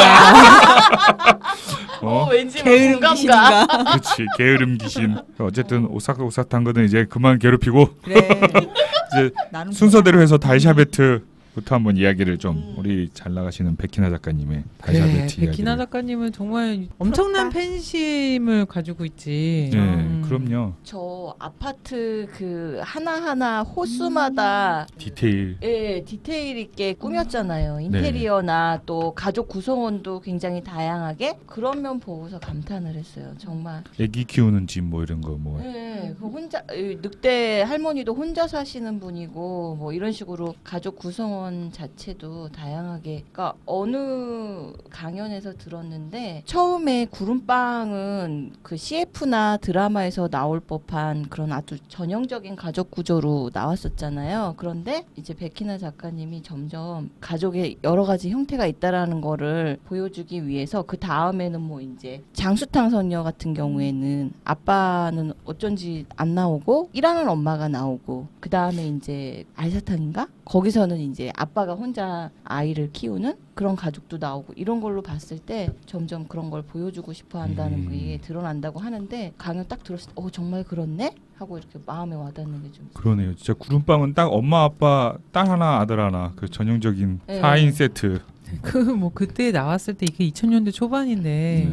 왠지 게으름 공감가. 귀신인가? 그렇지. 게으름 귀신. 어쨌든 오싹오싹 당근은 이제 그만 괴롭히고 그래. 이제 나는 순서대로 해서 달샤베트부터 한번 이야기를 좀 우리 잘 나가시는 백희나 작가님의 달샤베트 이야기. 백희나 작가님은 정말 엄청난 팬심을 가지고 있지. 네, 그럼요. 저 아파트 그 하나하나 호수마다 디테일. 예, 디테일 있게 꾸몄잖아요. 인테리어나 또 가족 구성원도 굉장히 다양하게 그런 면 보고서 감탄을 했어요. 정말. 애기 키우는 집 뭐 이런 거 뭐. 네, 그 혼자 늑대 할머니도 혼자 사시는 분이고 뭐 이런 식으로 가족 구성원 자체도 다양하게. 그러니까 어느 강연에서 들었는데 처음에 구름빵은 그 CF나 드라마에서 나올 법한 그런 아주 전형적인 가족 구조로 나왔었잖아요. 그런데 이제 백희나 작가님이 점점 가족의 여러 가지 형태가 있다라는 거를 보여주기 위해서 그 다음에는 뭐 이제 장수탕 선녀 같은 경우에는 아빠는 어쩐지 안 나오고 일하는 엄마가 나오고 그 다음에 이제 알사탕인가? 거기서는 이제 아빠가 혼자 아이를 키우는 그런 가족도 나오고 이런 걸로 봤을 때 점점 그런 걸 보여주고 싶어 한다는 게 드러난다고 하는데 강연 딱 들었을 때 정말 그렇네? 하고 이렇게 마음에 와닿는 게 좀 그러네요. 진짜 구름빵은 딱 엄마 아빠 딸 하나 아들 하나 그 전형적인 네. 4인 세트. 그때 나왔을 때 이게 2000년대 초반인데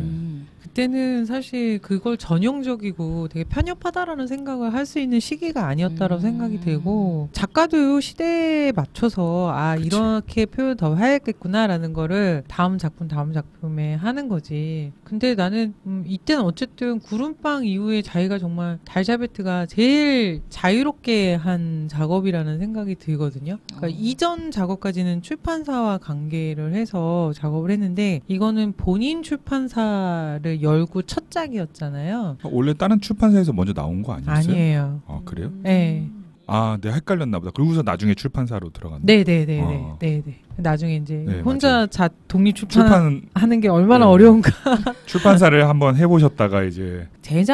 그때는 사실 그걸 전형적이고 되게 편협하다라는 생각을 할 수 있는 시기가 아니었다라고 생각이 되고 작가도 시대에 맞춰서 그치. 이렇게 표현 더 해야겠구나라는 거를 다음 작품에 하는 거지. 근데 나는 이때는 어쨌든 구름빵 이후에 자기가 정말 달샤베트가 제일 자유롭게 한 작업이라는 생각이 들거든요. 그러니까 이전 작업까지는 출판사와 관계를 해서 작업을 했는데 이거는 본인 출판사를 열고 첫 작이었잖아요. 원래 다른 출판사에서 먼저 나온 거 아니었어요? 아니에요. 아 그래요? 네. 아, 내가 헷갈렸나 보다. 그러고서 나중에 출판사로 들어갔네. 네네네. 네네. 나중에 이제 네, 혼자 독립 출판 출판하는 게 얼마나 네. 어려운가. 출판사를 한번 해보셨다가 이제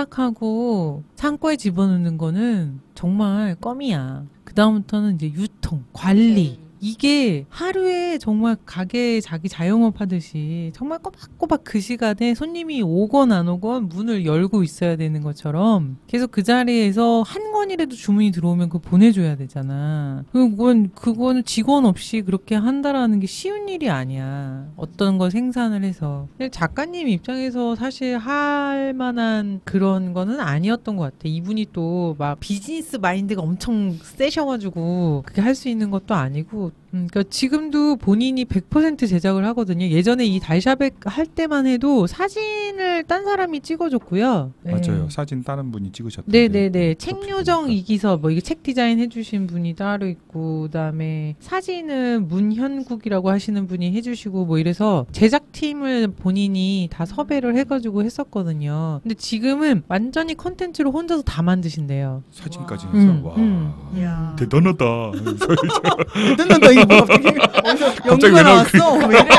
제작하고 창고에 집어넣는 거는 정말 껌이야. 그 다음부터는 이제 유통, 관리. 이게 하루에 정말 가게 자기 자영업 하듯이 정말 꼬박꼬박 그 시간에 손님이 오건 안 오건 문을 열고 있어야 되는 것처럼 계속 그 자리에서 한 건이라도 주문이 들어오면 그거 보내줘야 되잖아. 그거는 직원 없이 그렇게 한다라는 게 쉬운 일이 아니야. 어떤 걸 생산을 해서. 작가님 입장에서 사실 할 만한 그런 거는 아니었던 것 같아. 이분이 또 막 비즈니스 마인드가 엄청 세셔가지고 그게 할 수 있는 것도 아니고 그러니까 지금도 본인이 100% 제작을 하거든요. 예전에 이 달샤벳 할 때만 해도 사진을 딴 사람이 찍어줬고요. 네. 맞아요. 사진 다른 분이 찍으셨던데. 네네네. 책 요정 이기서 뭐 이게 책 디자인 해주신 분이 따로 있고 그다음에 사진은 문현국이라고 하시는 분이 해주시고 뭐 이래서 제작팀을 본인이 다 섭외를 해가지고 했었거든요. 근데 지금은 완전히 컨텐츠로 혼자서 다 만드신대요. 사진까지 해서 와 이야. 대단하다. 뜯는다 이거 뭐 갑자기 왜 나왔어?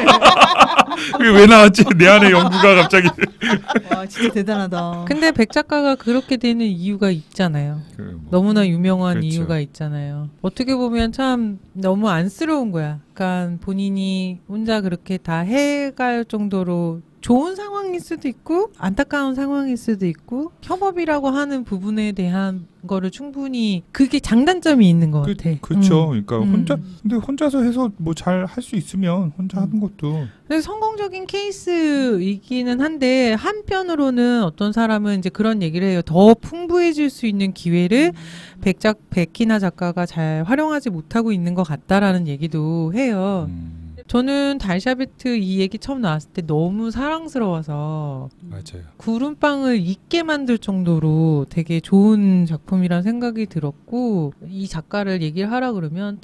왜 나왔지? 내 안에 연구가 갑자기. 와 진짜 대단하다. 근데 백 작가가 그렇게 되는 이유가 있잖아요. 너무나 유명한 그렇죠. 이유가 있잖아요. 어떻게 보면 참 너무 안쓰러운 거야. 그러니까 본인이 혼자 그렇게 다 해갈 정도로 좋은 상황일 수도 있고 안타까운 상황일 수도 있고 협업이라고 하는 부분에 대한 거를 충분히 그게 장단점이 있는 것 같아. 그렇죠. 그러니까 근데 혼자서 해서 뭐 잘 할 수 있으면 혼자 하는 것도. 그래서 성공적인 케이스이기는 한데 한편으로는 어떤 사람은 이제 그런 얘기를 해요. 더 풍부해질 수 있는 기회를 백희나 작가가 잘 활용하지 못하고 있는 것 같다라는 얘기도 해요. 저는 달샤베트 이 얘기 처음 나왔을 때 너무 사랑스러워서 맞아요. 구름빵을 잊게 만들 정도로 되게 좋은 작품이라는 생각이 들었고 이 작가를 얘기를 하라 그러면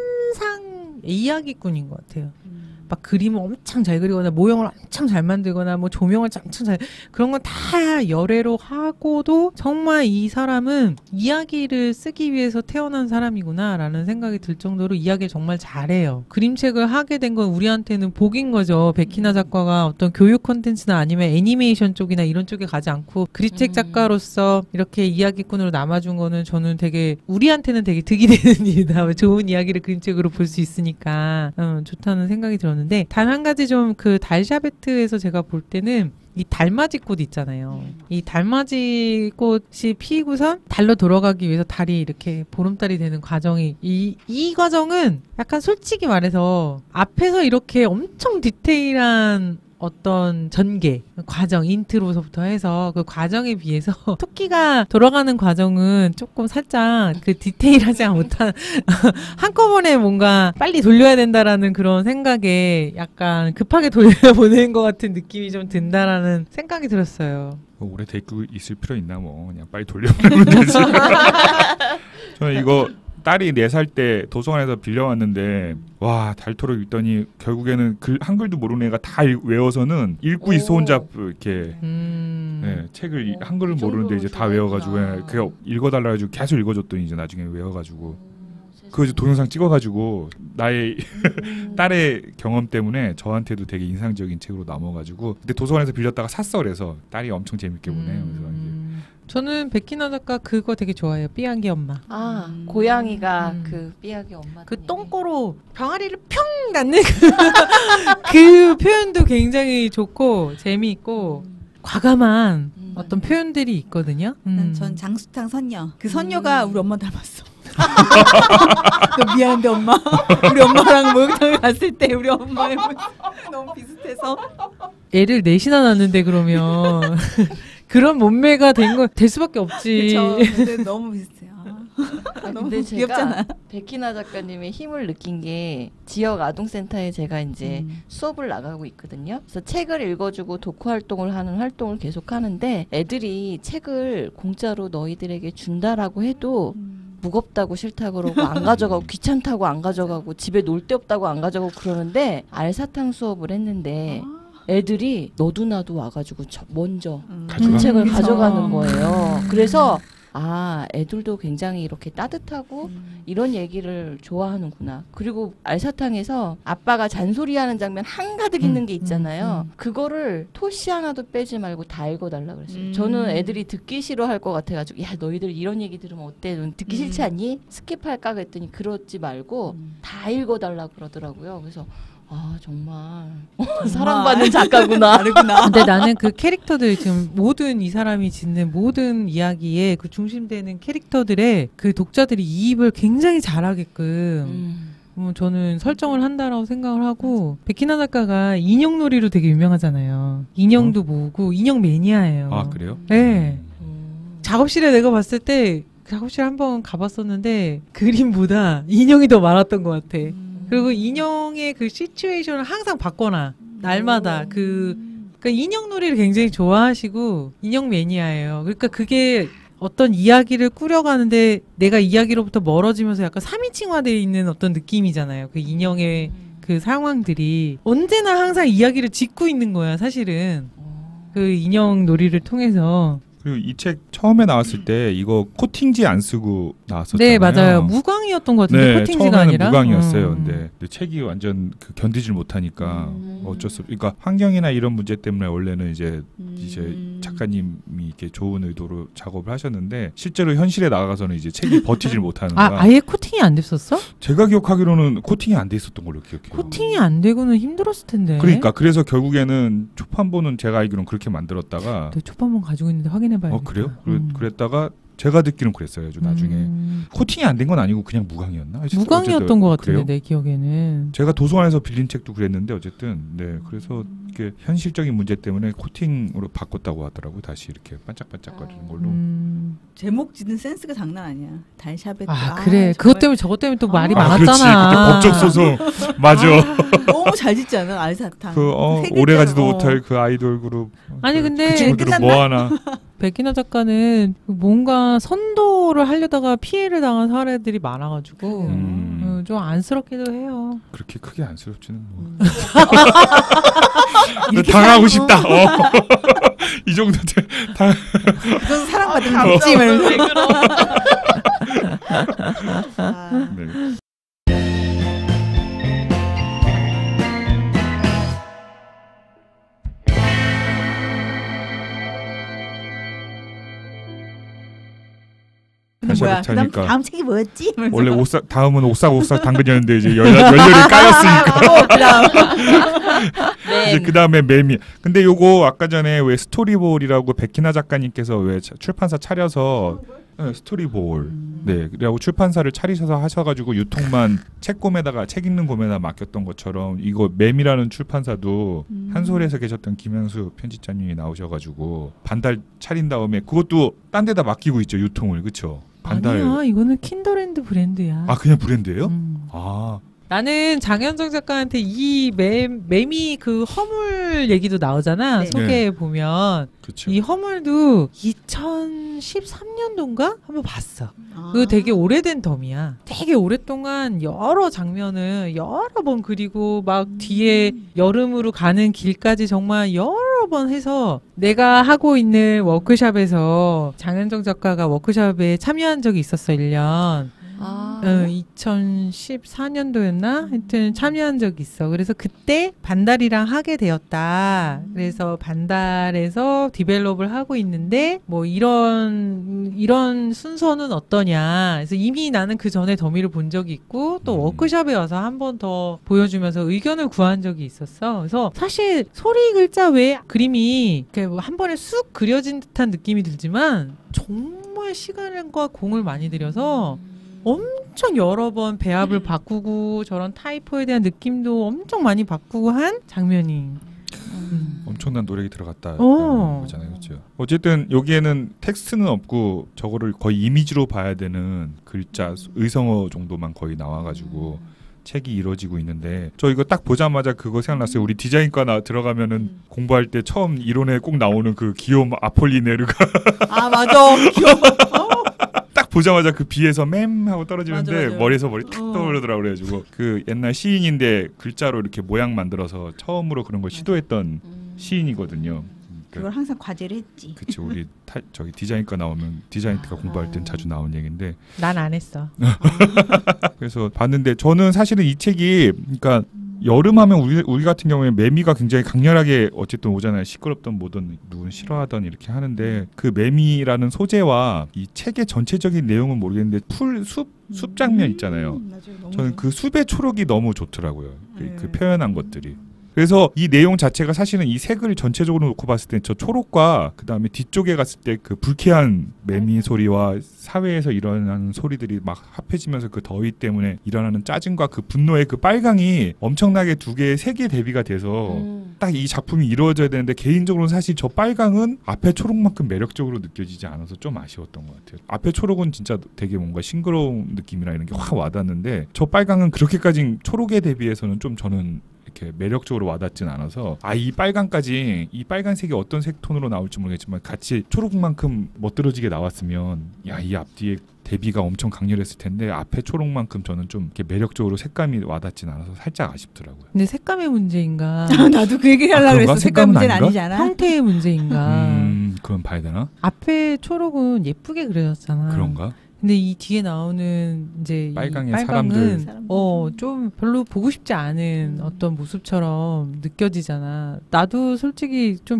천상 이야기꾼인 것 같아요. 막 그림을 엄청 잘 그리거나 모형을 엄청 잘 만들거나 뭐 조명을 엄청 잘 그런 건 다 열애로 하고도 정말 이 사람은 이야기를 쓰기 위해서 태어난 사람이구나라는 생각이 들 정도로 이야기를 정말 잘해요. 그림책을 하게 된 건 우리한테는 복인 거죠. 백희나 작가가 어떤 교육 콘텐츠나 아니면 애니메이션 쪽이나 이런 쪽에 가지 않고 그림책 작가로서 이렇게 이야기꾼으로 남아준 거는 저는 되게 우리한테는 되게 득이 되는 일이다. 좋은 이야기를 그림책으로 볼 수 있으니까 좋다는 생각이 들었는데 단 한 가지 좀 그 달샤베트에서 제가 볼 때는 이 달맞이 꽃 있잖아요. 이 달맞이 꽃이 피고선 달로 돌아가기 위해서 달이 이렇게 보름달이 되는 과정이 이 과정은 약간 솔직히 말해서 앞에서 이렇게 엄청 디테일한 어떤 전개, 과정, 인트로서부터 해서 그 과정에 비해서 토끼가 돌아가는 과정은 조금 살짝 그 디테일하지 못한 한꺼번에 뭔가 빨리 돌려야 된다라는 그런 생각에 약간 급하게 돌려보내는 것 같은 느낌이 좀 든다라는 생각이 들었어요. 뭐 오래 데리고 있을 필요 있나 뭐 그냥 빨리 돌려보내면 되지. 저는 이거 딸이 4살 때 도서관에서 빌려왔는데 와 닳도록 읽더니 결국에는 한글도 모르는 애가 다 외워서는 읽고 있어 혼자 이렇게 네, 책을 한글을 모르는데 이제 다 외워가지고 그냥 읽어달라 해가지고 계속 읽어줬더니 이제 나중에 외워가지고 그거 이제 동영상 찍어가지고 나의 딸의 경험 때문에 저한테도 되게 인상적인 책으로 남아가지고 근데 도서관에서 빌렸다가 샀어 그래서 딸이 엄청 재밌게 보네요. 그래서 이제 저는 백희나 작가 그거 되게 좋아해요. 삐약이 엄마. 아 고양이가 그 삐약이 엄마. 그 똥꼬로 병아리를 평 낳는 그 표현도 굉장히 좋고 재미있고 과감한 어떤 표현들이 있거든요. 전 장수탕 선녀. 그 선녀가 우리 엄마 닮았어. 미안한데 엄마. 우리 엄마랑 목욕탕을 갔을 때 우리 엄마의 모습 너무 비슷해서. 애를 넷이나 낳는데 그러면 그런 몸매가 될 수밖에 없지. 그쵸. 근데 너무 비슷해요. 너무 근데 귀엽잖아. 제가 백희나 작가님의 힘을 느낀 게 지역 아동센터에 제가 이제 수업을 나가고 있거든요. 그래서 책을 읽어주고 독후 활동을 하는 활동을 계속 하는데 애들이 책을 공짜로 너희들에게 준다라고 해도 무겁다고 싫다 그러고 안 가져가고 귀찮다고 안 가져가고 집에 놀 데 없다고 안 가져가고 그러는데 알사탕 수업을 했는데 애들이 너도 나도 와가지고 먼저 그 책을 그쵸. 가져가는 거예요. 그래서 아 애들도 굉장히 이렇게 따뜻하고 이런 얘기를 좋아하는구나. 그리고 알사탕에서 아빠가 잔소리하는 장면 한가득 있는 게 있잖아요. 그거를 토시 하나도 빼지 말고 다 읽어달라 그랬어요. 저는 애들이 듣기 싫어할 것 같아가지고 야 너희들 이런 얘기 들으면 어때? 넌 듣기 싫지 않니? 스킵할까 그랬더니 그러지 말고 다 읽어달라 그러더라고요. 그래서 아 정말 사랑받는 작가구나. 다르구나. 근데 나는 그 캐릭터들 지금 모든 이 사람이 짓는 모든 이야기에 그 중심되는 캐릭터들의 그 독자들이 이입을 굉장히 잘하게끔 저는 설정을 한다라고 생각을 하고 백희나 작가가 인형놀이로 되게 유명하잖아요. 인형도 모으고 인형 매니아예요. 아 그래요? 네. 작업실에 내가 봤을 때 작업실 한번 가봤었는데 그림보다 인형이 더 많았던 것 같아. 그리고 인형의 그 시츄에이션을 항상 바꿔놔. 날마다 그러니까 인형놀이를 굉장히 좋아하시고 인형 매니아예요. 그러니까 그게 어떤 이야기를 꾸려가는데 내가 이야기로부터 멀어지면서 약간 3인칭화되어 있는 어떤 느낌이잖아요. 그 인형의 그 상황들이 언제나 항상 이야기를 짓고 있는 거야, 사실은. 그 인형 놀이를 통해서. 그리고 이 책 처음에 나왔을 때 이거 코팅지 안 쓰고 나왔었잖아요. 네, 맞아요. 무광이었던 것 같은데 네, 코팅지가 처음에는 아니라. 무광이었어요. 근데 책이 완전 견디질 못하니까 어쩔 수. 그러니까 환경이나 이런 문제 때문에 원래는 이제 작가님이 이렇게 좋은 의도로 작업을 하셨는데 실제로 현실에 나가서는 이제 책이 버티질 못하는 거야. 아예 코팅이 안 됐었어? 제가 기억하기로는 코팅이 안 돼 있었던 걸로 기억해요. 코팅이 안 되고는 힘들었을 텐데. 그러니까 그래서 결국에는 초판본은 제가 알기로는 그렇게 만들었다가 너 초판본 가지고 있는데 확인해봐야겠다. 그래요? 그랬다가 제가 듣기는 그랬어요. 나중에 코팅이 안 된 건 아니고 그냥 무광이었나? 무광이었던 것 같은데 그래요? 내 기억에는. 제가 도서관에서 빌린 책도 그랬는데 어쨌든 네 그래서 이게 현실적인 문제 때문에 코팅으로 바꿨다고 하더라고요. 다시 이렇게 반짝반짝거리는 걸로. 제목 짓는 센스가 장난 아니야. 달샤베트. 그래. 그것 때문에 저것 때문에 또 말이 그렇지. 많았잖아. 그때 법적 소송 맞아. 너무 잘 짓지 않아? 알사탕. 오래가지도 못할 그 아이돌 그룹. 아니, 근데 그 친구들은 뭐 하나. 백희나 작가는 뭔가 선도를 하려다가 피해를 당한 사례들이 많아가지고 좀 안쓰럽기도 해요. 그렇게 크게 안쓰럽지는 뭐. 당하고 싶다. 이 정도 그건 사랑받으면 됐지 말면서. 네. 뭐야? 다음 책이 뭐였지? 원래 다음은 옥삭옥삭 당근이었는데 이제 열렬히 까였으니까. 이제 그 다음에 매미. 근데 요거 아까 전에 왜 스토리볼이라고 백희나 작가님께서 왜 출판사 차려서 스토리볼. 네, 그리고 출판사를 차리셔서 하셔가지고 유통만 책 읽는 곰에다 맡겼던 것처럼 이거 매미라는 출판사도 한솔에서 계셨던 김양수 편집자님이 나오셔가지고 반달 차린 다음에 그것도 딴 데다 맡기고 있죠, 유통을. 그렇죠? 반달. 아니야, 이거는 킨더랜드 브랜드야. 아, 그냥 브랜드예요? 나는 장현정 작가한테 이 매미 그 허물 얘기도 나오잖아. 네. 소개해 보면 그쵸. 이 허물도 2013년도인가 한번 봤어. 그거 되게 오래된 덤이야. 되게 오랫동안 여러 장면을 여러 번 그리고 막 뒤에 여름으로 가는 길까지 정말 여러 번 해서 내가 하고 있는 워크숍에서 장현정 작가가 워크숍에 참여한 적이 있었어. 1년. 2014년도였나? 하여튼 참여한 적이 있어. 그래서 그때 반달이랑 하게 되었다. 그래서 반달에서 디벨롭을 하고 있는데 뭐 이런 순서는 어떠냐. 그래서 이미 나는 그 전에 더미를 본 적이 있고 또 워크숍에 와서 한 번 더 보여주면서 의견을 구한 적이 있었어. 그래서 사실 소리 글자 외에 그림이 한 번에 쑥 그려진 듯한 느낌이 들지만 정말 시간과 공을 많이 들여서 엄청 여러 번 배합을 바꾸고 저런 타이포에 대한 느낌도 엄청 많이 바꾸고 한 장면이 엄청난 노력이 들어갔다 거잖아요, 그렇죠? 어쨌든 여기에는 텍스트는 없고 저거를 거의 이미지로 봐야 되는 글자, 의성어 정도만 거의 나와가지고 책이 이루어지고 있는데 저 이거 딱 보자마자 그거 생각났어요. 우리 디자인과 들어가면은 공부할 때 처음 이론에 꼭 나오는 그 귀여운 아폴리네르가 아 맞아 귀여워. 딱 보자마자 그 비에서 맴 하고 떨어지는데 맞아. 머리에서 머리 탁 떠오르더라고. 그래가지고 그 옛날 시인인데 글자로 이렇게 모양 만들어서 처음으로 그런 걸 시도했던 시인이거든요. 그걸 항상 과제를 했지. 그쵸. 우리 저기 디자인과 나오면 디자인과 공부할 땐 자주 나온 얘기인데 난 안 했어. 그래서 봤는데 저는 사실은 이 책이 그러니까 여름하면 우리 같은 경우에 매미가 굉장히 강렬하게 어쨌든 오잖아요. 시끄럽던 뭐든 누군 싫어하던 이렇게 하는데 그 매미라는 소재와 이 책의 전체적인 내용은 모르겠는데 숲 장면 있잖아요. 맞아요. 저는 그 숲의 초록이 너무 좋더라고요. 그 표현한 것들이. 그래서 이 내용 자체가 사실은 이 색을 전체적으로 놓고 봤을 때 저 초록과 그 다음에 뒤쪽에 갔을 때 그 불쾌한 매미 소리와 사회에서 일어나는 소리들이 막 합해지면서 그 더위 때문에 일어나는 짜증과 그 분노의 그 빨강이 엄청나게 두 개의 색이 대비가 돼서 딱 이 작품이 이루어져야 되는데 개인적으로는 사실 저 빨강은 앞에 초록만큼 매력적으로 느껴지지 않아서 좀 아쉬웠던 것 같아요. 앞에 초록은 진짜 되게 뭔가 싱그러운 느낌이나 이런 게 확 와닿는데 저 빨강은 그렇게까지 초록에 대비해서는 좀 저는 이렇게 매력적으로 와닿진 않아서 이 빨간까지 이 빨간색이 어떤 색톤으로 나올지 모르겠지만 같이 초록만큼 멋들어지게 나왔으면 이 앞뒤에 대비가 엄청 강렬했을 텐데 앞에 초록만큼 저는 좀 이렇게 매력적으로 색감이 와닿진 않아서 살짝 아쉽더라고요. 근데 색감의 문제인가? 나도 그 얘기를 하려고 그런가? 했어. 색감 색감은 문제는 아닌가? 아니잖아. 형태의 문제인가? 그건 봐야 되나? 앞에 초록은 예쁘게 그려졌잖아. 그런가? 근데 이 뒤에 나오는 이제 빨강의 빨강은 사람들. 좀 별로 보고 싶지 않은 어떤 모습처럼 느껴지잖아. 나도 솔직히 좀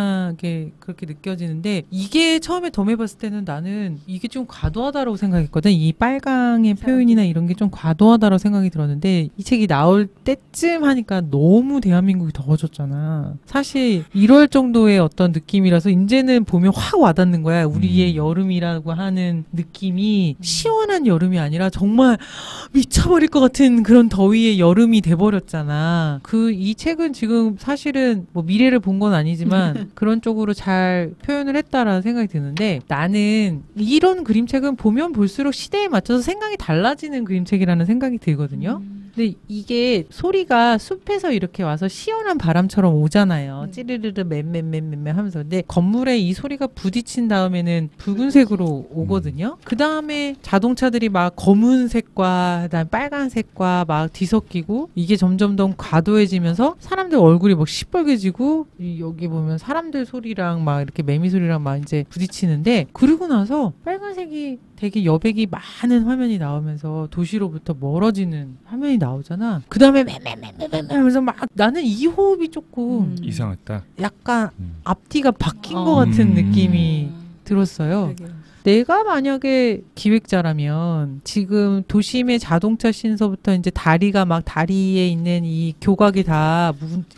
비슷하게 그렇게 느껴지는데 이게 처음에 덤해봤을 때는 나는 이게 좀 과도하다라고 생각했거든. 이 빨강의 표현이나 이런 게 좀 과도하다라고 생각이 들었는데 이 책이 나올 때쯤 하니까 너무 대한민국이 더워졌잖아. 사실 이럴 정도의 어떤 느낌이라서 이제는 보면 확 와닿는 거야. 우리의 여름이라고 하는 느낌이 시원한 여름이 아니라 정말 미쳐버릴 것 같은 그런 더위의 여름이 돼버렸잖아. 이 책은 지금 사실은 뭐 미래를 본 건 아니지만 그런 쪽으로 잘 표현을 했다라는 생각이 드는데 나는 이런 그림책은 보면 볼수록 시대에 맞춰서 생각이 달라지는 그림책이라는 생각이 들거든요. 근데 이게 소리가 숲에서 이렇게 와서 시원한 바람처럼 오잖아요. 찌르르르 맴맴맴맴 하면서. 근데 건물에 이 소리가 부딪힌 다음에는 붉은색으로 오거든요. 그 다음에 자동차들이 막 검은색과 그다음 빨간색과 막 뒤섞이고 이게 점점 더 과도해지면서 사람들 얼굴이 막 시뻘개지고 여기 보면 사람들 소리랑 막 이렇게 매미 소리랑 막 이제 부딪히는데 그러고 나서 빨간색이 되게 여백이 많은 화면이 나오면서 도시로부터 멀어지는 화면이 나오잖아. 그 다음에 하면서 막 나는 이 호흡이 조금 이상했다. 약간 앞뒤가 바뀐 것 같은 느낌이 들었어요. 내가 만약에 기획자라면 지금 도심의 자동차 신서부터 이제 다리가 막 다리에 있는 이 교각이 다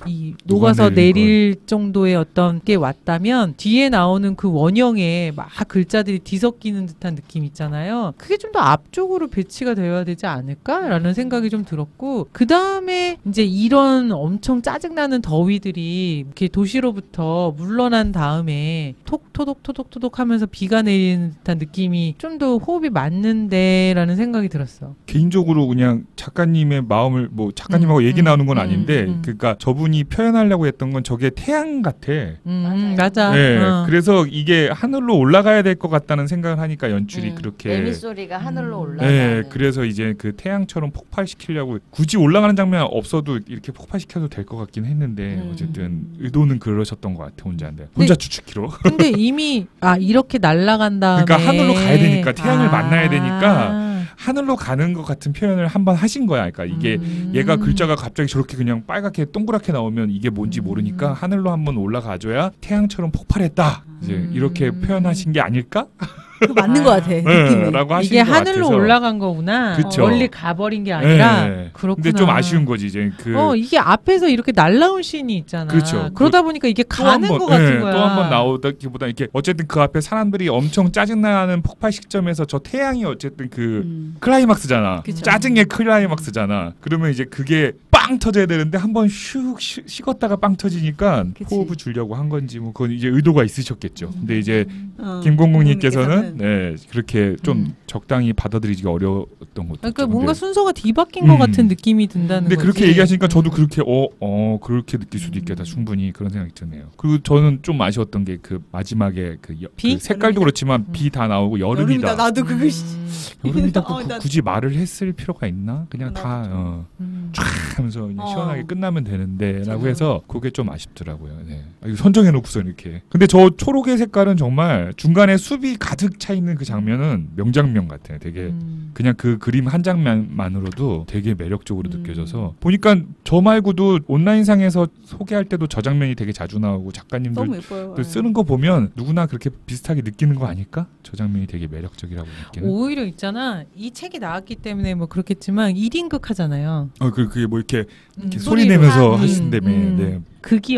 녹아서 내릴 정도의 어떤 게 왔다면 뒤에 나오는 그 원형에 막 글자들이 뒤섞이는 듯한 느낌 있잖아요. 그게 좀 더 앞쪽으로 배치가 되어야 되지 않을까라는 생각이 좀 들었고 그 다음에 이제 이런 엄청 짜증나는 더위들이 이렇게 도시로부터 물러난 다음에 토독토독 하면서 비가 내리는 듯한 느낌이 좀 더 호흡이 맞는데라는 생각이 들었어. 개인적으로 그냥 작가님의 마음을 뭐 작가님하고 얘기 나누는 건 아닌데 그러니까 저분이 표현하려고 했던 건 저게 태양 같아. 맞아. 네, 그래서 이게 하늘로 올라가야 될 것 같다는 생각을 하니까 연출이 그렇게 매미 소리가 하늘로 올라가는. 네, 그래서 이제 그 태양처럼 폭발시키려고 굳이 올라가는 장면 없어도 이렇게 폭발시켜도 될 것 같긴 했는데 어쨌든 의도는 그러셨던 것 같아. 혼자 추측키로. 근데 이미 이렇게 날아간 다음에 그러니까 하늘로 가야 되니까 태양을 만나야 되니까 하늘로 가는 것 같은 표현을 한번 하신 거야. 그러니까 이게 얘가 글자가 갑자기 저렇게 그냥 빨갛게 동그랗게 나오면 이게 뭔지 모르니까 하늘로 한번 올라가줘야 태양처럼 폭발했다. 이제 이렇게 표현하신 게 아닐까? 그 맞는 것 같아. 느낌이. 라고 하신 이게 것 하늘로 같아서. 올라간 거구나. 그쵸. 멀리 가버린 게 아니라 네. 그렇구나. 근데 좀 아쉬운 거지 이제 이게 앞에서 이렇게 날라온 씬이 있잖아. 그렇죠. 그러다 보니까 이게 가는 것 같은 거야. 또 한 번 나오다기보다 이렇게 어쨌든 그 앞에 사람들이 엄청 짜증나는 폭발 시점에서 저 태양이 어쨌든 그 클라이막스잖아. 그쵸. 짜증의 클라이막스잖아. 그러면 이제 그게 빵 터져야 되는데 한번 슉 식었다가 빵 터지니까 그치. 호흡을 주려고 한 건지 뭐 그건 이제 의도가 있으셨겠죠. 근데 이제 어, 김공국님께서는 네, 그렇게 좀 적당히 받아들이기가 어려웠던 것도 그러니까 있죠. 뭔가 근데 순서가 뒤바뀐 것 같은 느낌이 든다는 근데 거지. 그렇게 얘기하시니까 저도 그렇게 그렇게 느낄 수도 있겠다. 충분히 그런 생각이 드네요. 그리고 저는 좀 아쉬웠던 게 그 마지막에 그 비? 색깔도 여름이다. 그렇지만 비 다 나오고 여름이다. 나도 그거 여름이다. 나- 굳이 말을 했을 필요가 있나? 그냥 다 쫙 하면서 그냥 시원하게 끝나면 되는데라고 해서 그게 좀 아쉽더라고요. 네. 이거 선정해놓고서 이렇게. 근데 저 초록의 색깔은 정말 중간에 숲이 가득 차 있는 그 장면은 명장면 같아요. 되게 그냥 그 그림 한 장면만으로도 되게 매력적으로 느껴져서 보니까 저 말고도 온라인상에서 소개할 때도 저 장면이 되게 자주 나오고 작가님들 너무 예뻐요. 쓰는 거 보면 누구나 그렇게 비슷하게 느끼는 거 아닐까? 저 장면이 되게 매력적이라고 느끼는. 오히려 있잖아. 이 책이 나왔기 때문에 뭐 그렇겠지만 1인극 하잖아요. 그게 뭐 이렇게 소리 소리로. 내면서 음, 하신다며. 음. 네. 극이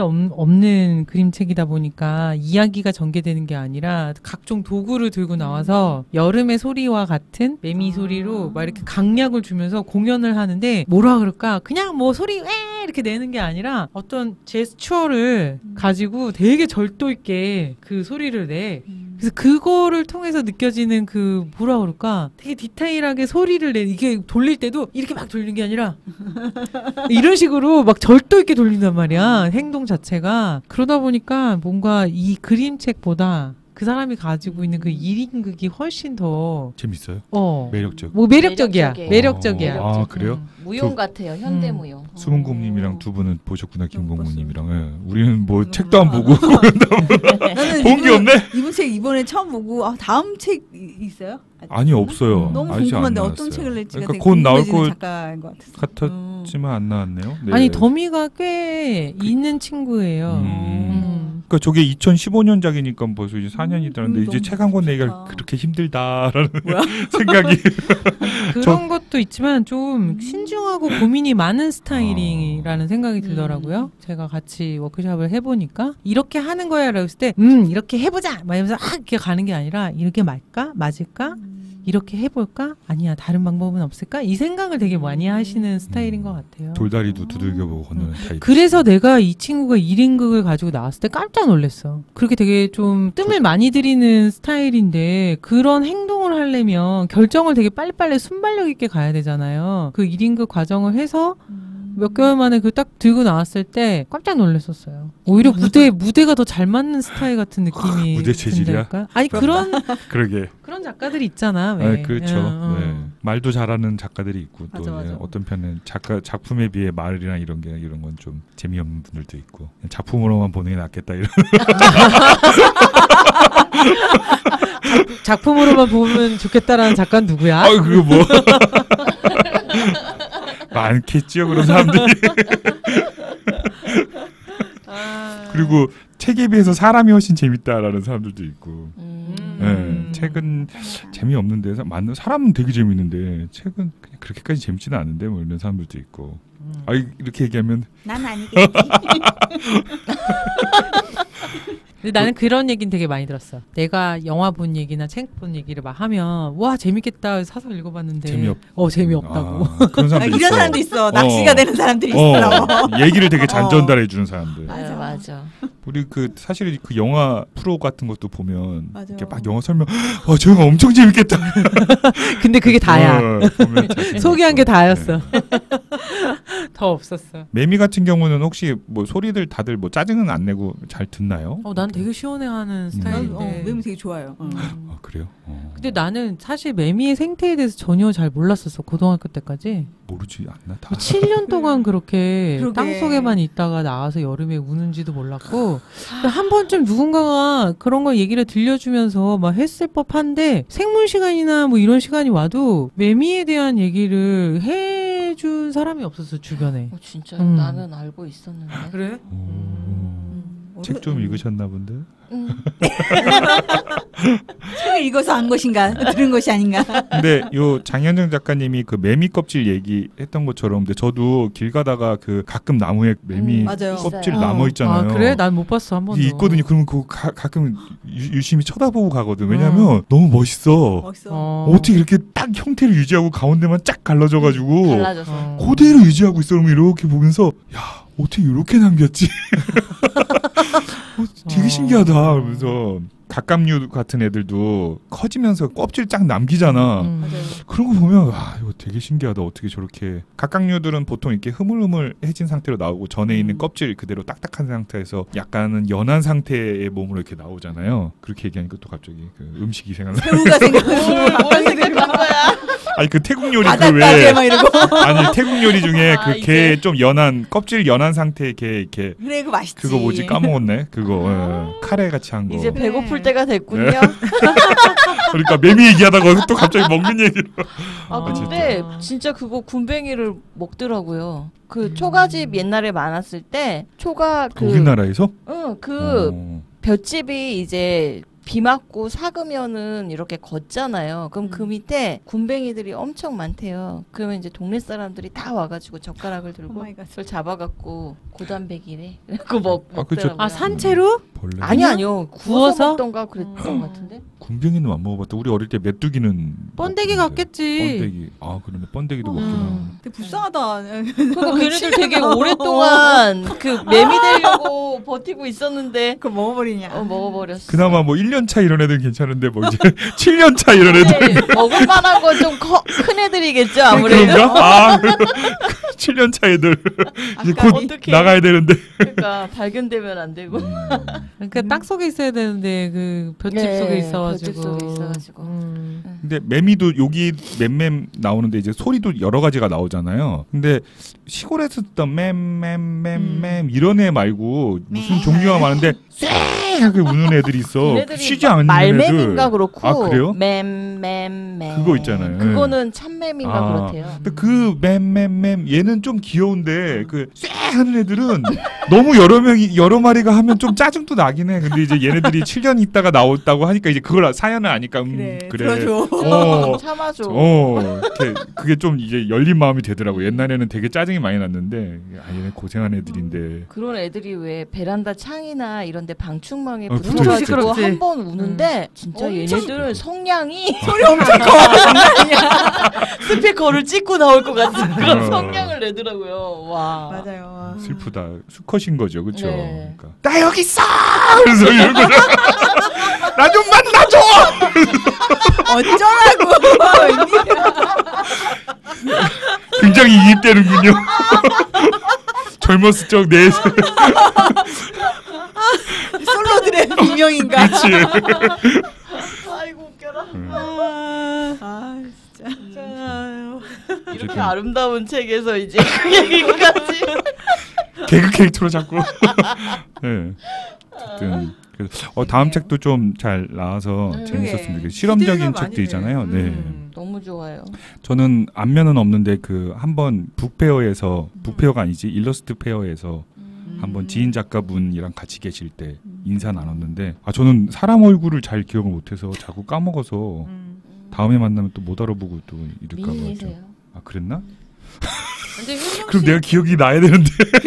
없는 그림책이다 보니까 이야기가 전개되는 게 아니라 각종 도구를 들고 나와서 여름의 소리와 같은 매미 소리로 막 이렇게 강약을 주면서 공연을 하는데 뭐라 그럴까? 그냥 뭐 소리 왜 이렇게 내는 게 아니라 어떤 제스처를 가지고 되게 절도 있게 그 소리를 내. 그래서 그거를 통해서 느껴지는 그 뭐라 그럴까? 되게 디테일하게 소리를 내. 이게 돌릴 때도 이렇게 막 돌리는 게 아니라 이런 식으로 막 절도 있게 돌린단 말이야. 행동 자체가. 그러다 보니까 뭔가 이 그림책보다 그 사람이 가지고 있는 그 1인극이 훨씬 더 재밌어요? 매력적. 매력적. 뭐 매력적이야. 매력적이에요. 매력적이야. 아, 그래요? 무용 같아요. 현대 무용. 수문곰님이랑 두 분은 보셨구나. 못 김공무님이랑. 예. 우리는 뭐 책도 안 보고 나는 본 게 없네. 이분 책 이번에 처음 보고 다음 책 있어요? 아니 없어요. 너무 아직 안 궁금한데 나왔어요. 어떤 책을 낼지가 그러니까 되게 곧 나올 궁금해지는 것 작가인 것 같았어. 같았지만 안 나왔네요. 네. 아니 더미가 꽤 있는 친구예요. 그러니까 저게 2015년작이니까 벌써 이제 4년이 되는데 이제 너무 책 한 권 내기가 좋다. 그렇게 힘들다라는 생각이. 그런 것도 있지만 좀 신중하고 고민이 많은 스타일이라는 생각이 들더라고요. 제가 같이 워크숍을 해보니까 이렇게 하는 거야라고 했을 때 이렇게 해보자 막 이러면서 이렇게 가는 게 아니라 이렇게 말까? 맞을까? 이렇게 해볼까? 아니야 다른 방법은 없을까? 이 생각을 되게 많이 하시는 스타일인 것 같아요. 돌다리도 두들겨보고 건너는 타입. 그래서 내가 이 친구가 1인극을 가지고 나왔을 때 깜짝 놀랐어. 그렇게 되게 좀 뜸을 많이 들이는 스타일인데 그런 행동을 하려면 결정을 되게 빨리빨리 순발력 있게 가야 되잖아요. 그 1인극 과정을 해서 몇 개월 만에 그 딱 들고 나왔을 때 깜짝 놀랐었어요. 오히려 무대가 더 잘 맞는 스타일 같은 느낌이 무대 체질이야? 든달까? 아니 그런 그러게. 그런 작가들이 있잖아. 왜? 네, 그렇죠. 네. 말도 잘하는 작가들이 있고 또 맞아, 이제 맞아. 어떤 편은 작품에 비해 말이나 이런 건 좀 재미없는 분들도 있고 작품으로만 보는 게 낫겠다 이런. 작품으로만 보면 좋겠다라는 작가는 누구야? 그거 뭐 많겠지요 그런 사람들이. 그리고 책에 비해서 사람이 훨씬 재밌다라는 사람들도 있고. 책은 재미없는 데서 맞는 사람은 되게 재밌는데 책은 그냥 그렇게까지 재밌지는 않은데 뭐 이런 사람들도 있고. 이렇게 얘기하면 난 아니겠지. 근데 나는 그런 얘기는 되게 많이 들었어. 내가 영화 본 얘기나 책 본 얘기를 막 하면 와 재밌겠다 사서 읽어봤는데 재미없다고. 그런 사람도 이런 있어. 사람도 있어. 낚시가 되는 사람들이 있어. 얘기를 되게 잘 전달해 주는 사람들. 맞아. 우리 사실 그 영화 프로 같은 것도 보면 맞아. 이렇게 막 영화 설명 저 영화 엄청 재밌겠다. 근데 그게 다야. 보면 자신 소개한 있고. 게 다였어. 네. 더 없었어. 매미 같은 경우는 혹시 뭐 소리들 다들 뭐 짜증은 안 내고 잘 듣나요? 난 되게 시원해하는 스타일인데. 매미 되게 좋아요. 그래요? 근데 나는 사실 매미의 생태에 대해서 전혀 잘 몰랐었어. 고등학교 때까지. 모르지 않나 다. 7년 동안 그렇게 그러게. 땅속에만 있다가 나와서 여름에 우는지도 몰랐고 한 번쯤 누군가가 그런 거 얘기를 들려주면서 막 했을 법한데 생문 시간이나 뭐 이런 시간이 와도 매미에 대한 얘기를 해준 사람이 없었어 주변에. 진짜 음. 나는 알고 있었는데. 그래? 책 좀 읽으셨나 본데. 책을 읽어서 안 것인가 들은 것이 아닌가. 근데 요 장현정 작가님이 그 매미 껍질 얘기했던 것처럼, 근데 저도 길 가다가 그 가끔 나무에 매미 맞아요. 껍질 있어요. 남아 있잖아요. 아 그래? 난 못 봤어 한 번도. 이게 있거든요. 그러면 그거 가끔 유심히 쳐다보고 가거든. 왜냐면 너무 멋있어. 멋있어. 어떻게 이렇게 딱 형태를 유지하고 가운데만 쫙 갈라져가지고 달라져서. 그대로 유지하고 있어. 그러면 이렇게 보면서 야 어떻게 이렇게 남겼지? 되게 신기하다. 그러면서 갑각류 같은 애들도 커지면서 껍질 쫙 남기잖아. 맞아요. 그런 거 보면 아 이거 되게 신기하다. 어떻게 저렇게. 갑각류들은 보통 이렇게 흐물흐물해진 상태로 나오고 전에 있는 껍질 그대로 딱딱한 상태에서 약간은 연한 상태의 몸으로 이렇게 나오잖아요. 그렇게 얘기하니까 또 갑자기 그 음식이 생각나. 새우가 생각나서 뭘 생각한 거야? 아니 그 태국 요리 그 바닷가재 왜 막 이러고. 아니 태국 요리 중에 아, 그 게 좀 연한 껍질 연한 상태 게 이렇게 그래 그거 맛있지. 그거 뭐지 까먹었네. 그거 카레 같이 한 거. 이제 네. 배고플 때가 됐군요. 네. 그러니까 매미 얘기하다가 또 갑자기 먹는 얘기로. 아 근데 진짜 그거 군뱅이를 먹더라고요. 그 초가집 옛날에 많았을 때 초가 그 우리나라에서? 그 볏집이 이제 비 맞고 삭으면은 이렇게 걷잖아요. 그럼 그 밑에 군뱅이들이 엄청 많대요. 그러면 이제 동네 사람들이 다 와가지고 젓가락을 들고 오마이갓. 그걸 잡아갖고 고단백이래. 그거 아, 그쵸. 먹더라고요. 아 산채로? 벌레. 아니요. 구워서 구워서? 먹던가 그랬던 것 같은데. 군뱅이는 안 먹어봤다. 우리 어릴 때 메뚜기는 번데기 먹었는데. 같겠지. 번데기. 아 그러네. 번데기도 먹긴 하고. 되게 불쌍하다. 그러니까 걔네들 되게 오랫동안 그 매미 되려고 버티고 있었는데 그거 먹어버리냐. 먹어버렸어. 그나마 뭐 1년 차 이런 애들 괜찮은데 뭐 이제 7년 차 이런 애들. 네, 먹을 만한 건 좀 큰 애들이겠죠 아무래도. 그런가? 아 7년 차 애들 이제 아까 곧 어떡해. 나가야 되는데. 그러니까 발견되면 안 되고. 그러니까 땅 속에 있어야 되는데 그 볏짚 네, 속에 있어가지고. 볏짚 속에 있어가지고. 근데 매미도 여기 맴맴 나오는데 이제 소리도 여러 가지가 나오잖아요. 근데 시골에서 듣던 맴맴맴맴 이런 애 말고 무슨 매. 종류가 많은데 쎄하게 우는 애들이 있어. 얘네들이 쉬지 않는 말매미인가 애들. 그렇고. 아 그래요? 맴맴맴. 그거 있잖아요. 그거는 참매미인가 아. 그렇대요. 근데 그 맴맴맴 얘는 좀 귀여운데 그 쎄하는 애들은 너무 여러 마리가 하면 좀 짜증도 나긴 해. 근데 이제 얘네들이 7년 있다가 나왔다고 하니까 이제 그걸 사연을 아니까 그래. 그래. 들어줘. 참아줘. 이렇게 그게 좀 이제 열린 마음이 되더라고. 옛날에는 되게 짜증이 많이 났는데 아 얘네 고생한 애들인데. 그런 애들이 왜 베란다 창이나 이런데 방충망에 어, 붙어가지고 시끄럽지. 한 번 우는데 진짜 엄청 얘네들 성량이 소리 엄청 커. 스피커를 찍고 나올 것 같은 그런 어. 성량을 내더라고요. 와. 맞아요. 슬프다. 수컷인 거죠, 그렇죠? 네. 그러니까 나 여기 있어. 그래서 이런 거. 나 좀 만나줘. 어쩌라고. 굉장히 이입되는군요. 젊었을 적 내. 솔로들의 비명인가. 그렇지. 아이고 웃겨라. 아 진짜. 이렇게 어쨌든 아름다운 책에서 이제 그 얘기까지. 개그 캐릭터로 자꾸. 네. 어쨌든 다음 책도 좀 잘 나와서 재밌었으면 좋겠어요. 실험적인 기대가 많이 책들이잖아요. 돼. 네. 너무 좋아요. 저는 안면은 없는데 그 한번 북페어에서 북페어가 아니지 일러스트 페어에서 한번 지인 작가분이랑 같이 계실 때 인사 나눴는데 아 저는 사람 얼굴을 잘 기억을 못해서 자꾸 까먹어서 다음에 만나면 또 못 알아보고 또 이럴까 봐. 미인이세요. 아 그랬나? 근데 효정 그럼 씨- 내가 기억이 나야 되는데.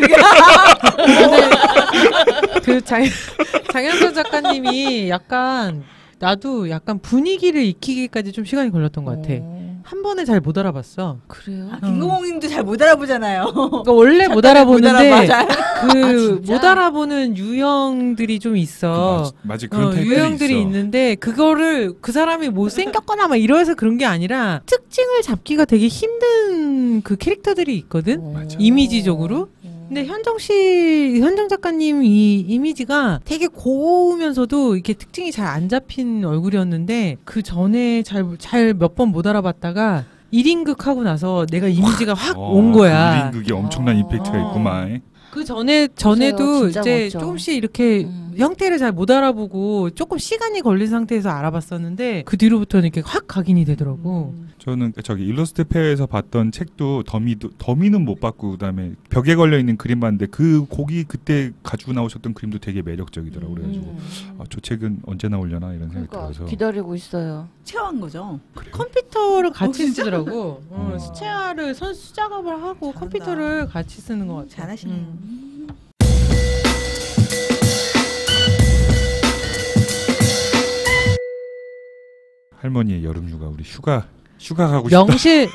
그 장현서 작가님이 약간 나도 약간 분위기를 익히기까지 좀 시간이 걸렸던 것 같아. 한 번에 잘 못 알아봤어. 그래요? 아, 김공홍님도 잘 못 알아보잖아요. 그러니까 원래 못 작가를 알아보는데 못 알아봐, 그 진짜? 못 알아보는 유형들이 좀 있어. 맞아 그런 타입들이 유형들이 있어. 있는데 그거를 그 사람이 못생겼거나 막 이래서 그런 게 아니라 특징을 잡기가 되게 힘든 그 캐릭터들이 있거든. 맞아. 이미지적으로. 근데 현정 작가님 이 이미지가 되게 고우면서도 이렇게 특징이 잘 안 잡힌 얼굴이었는데 그 전에 잘 몇 번 못 알아봤다가 1인극 하고 나서 내가 이미지가 확 온 거야. 1인극이 엄청난 임팩트가 있구만. 그 전에도 진짜 이제 멋져. 조금씩 이렇게 형태를 잘 못 알아보고 조금 시간이 걸린 상태에서 알아봤었는데 그 뒤로부터는 이렇게 확 각인이 되더라고. 저는 저기 일러스트 페어에서 봤던 책도 더미는 못 봤고 그다음에 벽에 걸려 있는 그림 봤는데 그 곡이 그때 가지고 나오셨던 그림도 되게 매력적이더라고. 그래가지고 저 책은 언제 나오려나 이런 생각이 그러니까 들어서 기다리고 있어요. 체화한 거죠. 컴퓨터를 같이 진짜? 쓰더라고. 어. 수채화를 수작업을 하고 잘한다. 컴퓨터를 같이 쓰는 것 같아. 잘하시네요. 할머니의 여름휴가 우리 휴가 가고 싶다.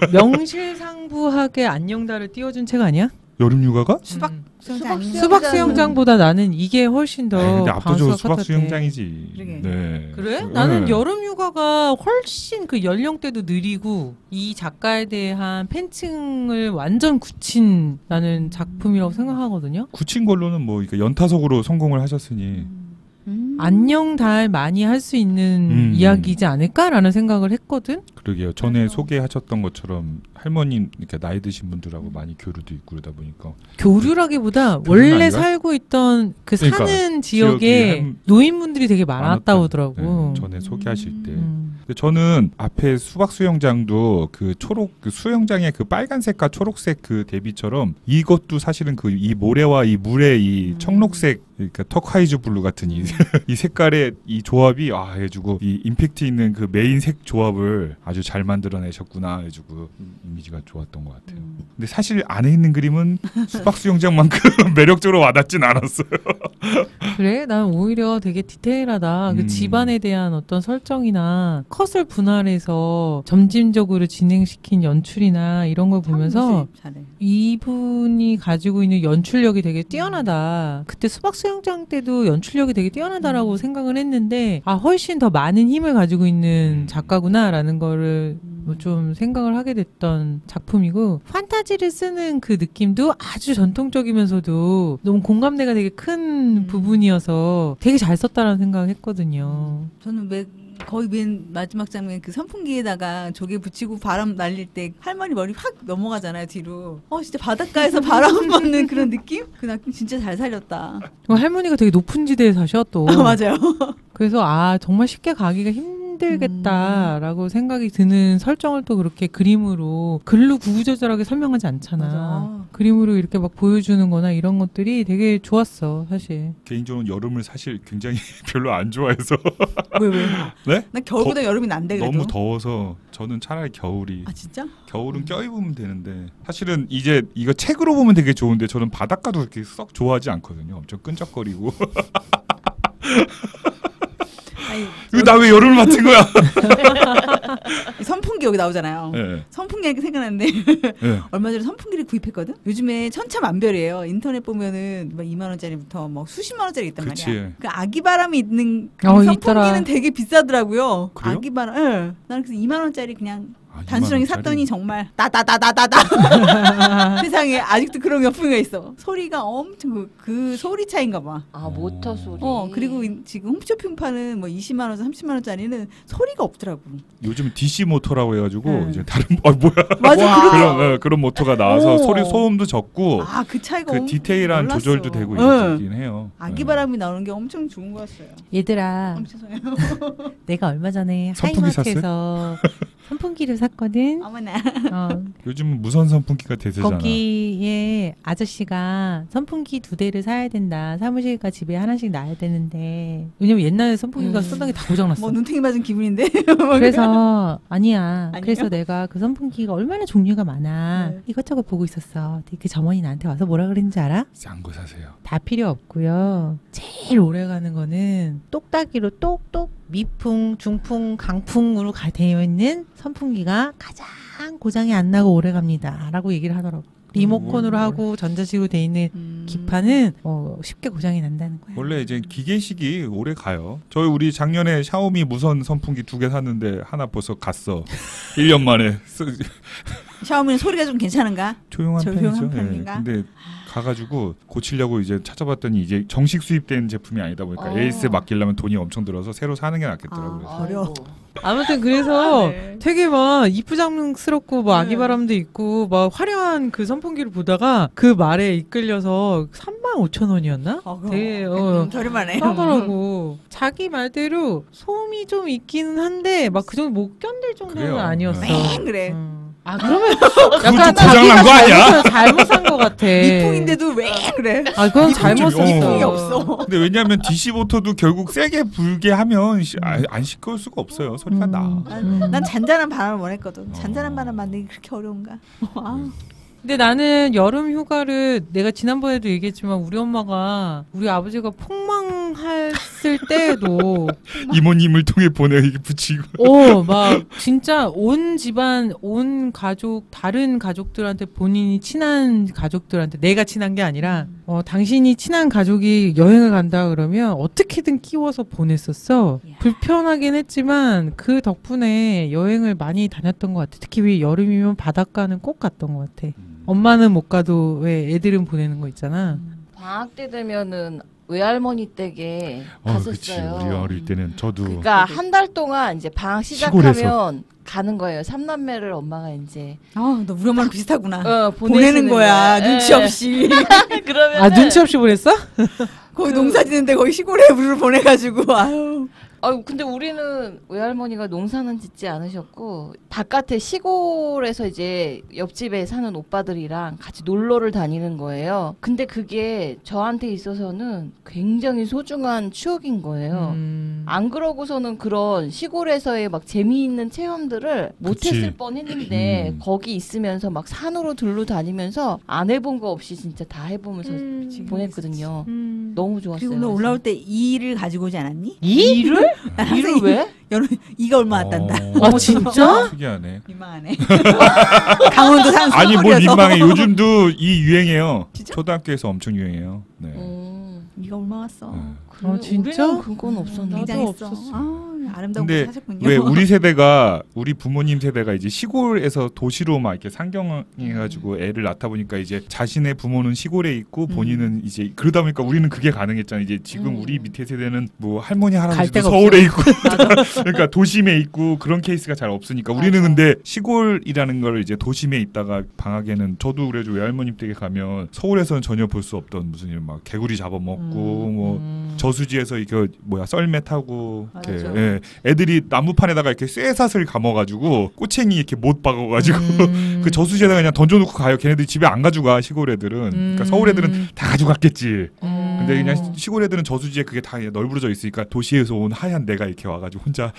명실상부하게 안녕다를 띄워준 책 아니야? 여름휴가가? 수박 수영장 아니에요? 수박 수영장보다 나는 이게 훨씬 더 근데 압도적으로 방수가 수박 컸었대. 수영장이지. 그러게. 네. 그래? 네. 나는 여름휴가가 훨씬 그 연령대도 느리고 이 작가에 대한 팬층을 완전 굳힌 나는 작품이라고 생각하거든요. 굳힌 걸로는 뭐 그러니까 연타석으로 성공을 하셨으니 안녕달 많이 할 수 있는 이야기이지 않을까라는 생각을 했거든. 그러게요. 전에 소개하셨던 것처럼 할머니 이렇게 나이 드신 분들하고 많이 교류도 있고 그러다 보니까 교류라기보다 교류는 원래 아닌가? 살고 있던 그 그러니까 사는 지역이 지역에 한- 노인분들이 되게 많았다고 많았다. 하더라고. 네, 전에 소개하실 때. 근데 음. 저는 앞에 수박 수영장도 그 초록 그 수영장의 그 빨간색과 초록색 그 대비처럼 이것도 사실은 그 이 모래와 이 물의 이 청록색 그러니까 터콰이즈 블루 같은 이 색깔의 이 조합이 해주고 이 임팩트 있는 그 메인 색 조합을 아주 잘 만들어내셨구나 해주고 이미지가 좋았던 것 같아요. 근데 사실 안에 있는 그림은 수박 수영장만큼 매력적으로 와닿진 않았어요. 그래? 난 오히려 되게 디테일하다. 그 집안에 대한 어떤 설정이나 컷을 분할해서 점진적으로 진행시킨 연출이나 이런 걸 보면서 잘해. 이분이 가지고 있는 연출력이 되게 뛰어나다. 그때 수박 수영장 때도 연출력이 되게 뛰어나다라고 생각을 했는데 훨씬 더 많은 힘을 가지고 있는 작가구나라는 거를 뭐좀 생각을 하게 됐던 작품이고 판타지를 쓰는 그 느낌도 아주 전통적이면서도 너무 공감대가 되게 큰 부분이어서 되게 잘 썼다라는 생각을 했거든요. 저는 거의 맨 마지막 장면 그 선풍기에다가 조개 붙이고 바람 날릴 때 할머니 머리 확 넘어가잖아요 뒤로. 진짜 바닷가에서 바람 맞는 그런 느낌? 그 느낌 진짜 잘 살렸다. 할머니가 되게 높은 지대에 사셔 또. 맞아요. 그래서 정말 쉽게 가기가 힘들겠다라고 생각이 드는 설정을 또 그렇게 그림으로 글로 구구절절하게 설명하지 않잖아. 맞아. 그림으로 이렇게 막 보여주는 거나 이런 것들이 되게 좋았어 사실. 개인적으로 여름을 사실 굉장히 별로 안 좋아해서 왜? 네? 난 겨울보다 여름이 난데 그래도. 너무 더워서 저는 차라리 겨울이 진짜? 겨울은 껴입으면 되는데 사실은 이제 이거 책으로 보면 되게 좋은데 저는 바닷가도 그렇게 썩 좋아하지 않거든요. 엄청 끈적거리고 아니, 나 왜 여름을 맡은 거야? 선풍기 여기 나오잖아요. 네. 선풍기 하니까 생각났는데 네. 얼마 전에 선풍기를 구입했거든. 요즘에 천차만별이에요. 인터넷 보면은 막 2만 원짜리부터 막 수십만 원짜리 있단 그치. 말이야. 그 아기 바람이 있는 그 있더라. 선풍기는 되게 비싸더라고요. 그래요? 아기 바람. 응. 나는 그래서 2만 원짜리 그냥 2만 단순하게 원짜리? 샀더니 정말 세상에 아직도 그런 명품이가 있어. 소리가 엄청 그 소리 차인가 봐. 모터 소리. 그리고 지금 홈쇼핑 파는 뭐 20만 원에서 30만 원짜리는 소리가 없더라고. 요즘 DC 모터라고 해가지고 네. 이제 다른 뭐야 맞아. 그런 모터가 나와서 오. 소음도 적고 그 차이가 그 디테일한 몰랐어. 조절도 되고 응. 있긴 해요. 아기 네. 바람이 나오는 게 엄청 좋은 거였어요. 얘들아 죄송해요. 내가 얼마 전에 선풍기 하이마트에서 선풍기를 샀거든. 어머나. 요즘 무선 선풍기가 대세잖아. 거기에 아저씨가 선풍기 2대를 사야 된다. 사무실과 집에 하나씩 놔야 되는데 왜냐면 옛날에 선풍기가 쓰던 게 다 고장났어. 뭐 눈탱이 맞은 기분인데. 그래서 아니야. 아니요? 그래서 내가 그 선풍기가 얼마나 종류가 많아. 네. 이것저것 보고 있었어. 근데 그 점원이 나한테 와서 뭐라 그랬는지 알아? 싼 거 사세요. 다 필요 없고요. 제일 오래 가는 거는 똑딱이로 똑똑 미풍, 중풍, 강풍으로 되어 있는 선풍기가 가장 고장이 안 나고 오래 갑니다. 라고 얘기를 하더라고. 리모컨으로 하고 전자식으로 돼 있는 기판은 쉽게 고장이 난다는 거야. 원래 이제 기계식이 오래 가요. 우리 작년에 샤오미 무선 선풍기 2개 샀는데 하나 벌써 갔어. 1년 만에. 샤오미는 소리가 좀 괜찮은가? 조용한 조용한 편이죠. 편인가? 근데 가가지고 고치려고 이제 찾아봤더니 이제 정식 수입된 제품이 아니다 보니까 AS 맡기려면 돈이 엄청 들어서 새로 사는 게 낫겠더라고요. 어려워. 아무튼 그래서 네. 되게 막 이쁘장스럽고 막 아기바람도 있고 막 화려한 그 선풍기를 보다가 그 말에 이끌려서 35,000원이었나? 되게 저렴하네. 하더라고. 자기 말대로 소음이 좀 있기는 한데 막 그 정도 못 견딜 정도는 그래요. 아니었어. 그래. 아 그러면 그거 약간 좀 고장난 거 아니야? 잘못 산 것 같아. 미풍인데도 왜 그래? 아 그건 잘못 샀어. 미풍이 없어. 근데 왜냐하면 DC 모터도 결국 세게 불게 하면 안 시끄러울 수가 없어요. 소리가 나. 난 잔잔한 바람을 원했거든. 잔잔한 바람 만들기 그렇게 어려운가? 근데 나는 여름 휴가를 내가 지난번에도 얘기했지만 우리 엄마가 우리 아버지가 폭망했을 때에도 이모님을 통해 보내 이게 붙이고. 막 진짜 온 집안 온 가족 다른 가족들한테 본인이 친한 가족들한테 내가 친한 게 아니라 당신이 친한 가족이 여행을 간다 그러면 어떻게든 끼워서 보냈었어. 불편하긴 했지만 그 덕분에 여행을 많이 다녔던 것 같아. 특히 여름이면 바닷가는 꼭 갔던 것 같아. 엄마는 못 가도 왜 애들은 보내는 거 있잖아. 방학 때 되면은 외할머니 댁에 그치. 갔었어요. 우리 어릴 때는 저도. 그러니까 한 달 동안 이제 방학 시골에서. 시작하면 가는 거예요. 삼남매를 엄마가 이제 너 우리 엄마랑 비슷하구나. 보내는 보내시는 거야. 거예요. 눈치 없이. 그러면 아 눈치 없이 보냈어? 거기 농사 짓는데 거기 시골에 우리를 보내가지고 아유. 근데 우리는 외할머니가 농사는 짓지 않으셨고 바깥에 시골에서 이제 옆집에 사는 오빠들이랑 같이 놀러를 다니는 거예요. 근데 그게 저한테 있어서는 굉장히 소중한 추억인 거예요. 안 그러고서는 그런 시골에서의 막 재미있는 체험들을 못했을 뻔했는데 거기 있으면서 막 산으로 둘러 다니면서 안 해본 거 없이 진짜 다 해보면서 보냈거든요. 너무 좋았어요. 그리고 너 올라올 때 이를 가지고 오지 않았니? 이를? 이를 왜? 여름 이가 얼마 안 단다. 아 진짜? 특이하네. 민망하네. 강원도 산 아니 뭘 수도권이어서. 민망해. 요즘도 이 유행해요. 진짜? 초등학교에서 엄청 유행해요. 네. 이가 얼마 왔어. 그래, 진짜? 우리는 그건 없었는데. 굉장했어. 없었어. 아름다운 근데 곳 사셨군요. 왜 우리 세대가 우리 부모님 세대가 이제 시골에서 도시로 막 이렇게 상경해가지고 애를 낳다 보니까 이제 자신의 부모는 시골에 있고 본인은 이제 그러다 보니까 우리는 그게 가능했잖아. 이제 지금 우리 밑에 세대는 뭐 할머니 할아버지도 데가 서울에 있고 그러니까 도심에 있고 그런 케이스가 잘 없으니까 우리는 근데 시골이라는 걸 이제 도심에 있다가 방학에는 저도 그래도 외할머님 댁에 가면 서울에서는 전혀 볼 수 없던 무슨 막 개구리 잡아먹고 뭐 저수지에서 이거 뭐야 썰매 타고 이렇게 맞아. 예, 애들이 나무판에다가 이렇게 쇠사슬 감아가지고 꼬챙이 이렇게 못 박아가지고 그 저수지에다가 그냥 던져놓고 가요. 걔네들이 집에 안 가져가 시골 애들은. 그러니까 서울 애들은 다 가져갔겠지. 근데 그냥 시골 애들은 저수지에 그게 다 널브러져 있으니까 도시에서 온 하얀 내가 이렇게 와가지고 혼자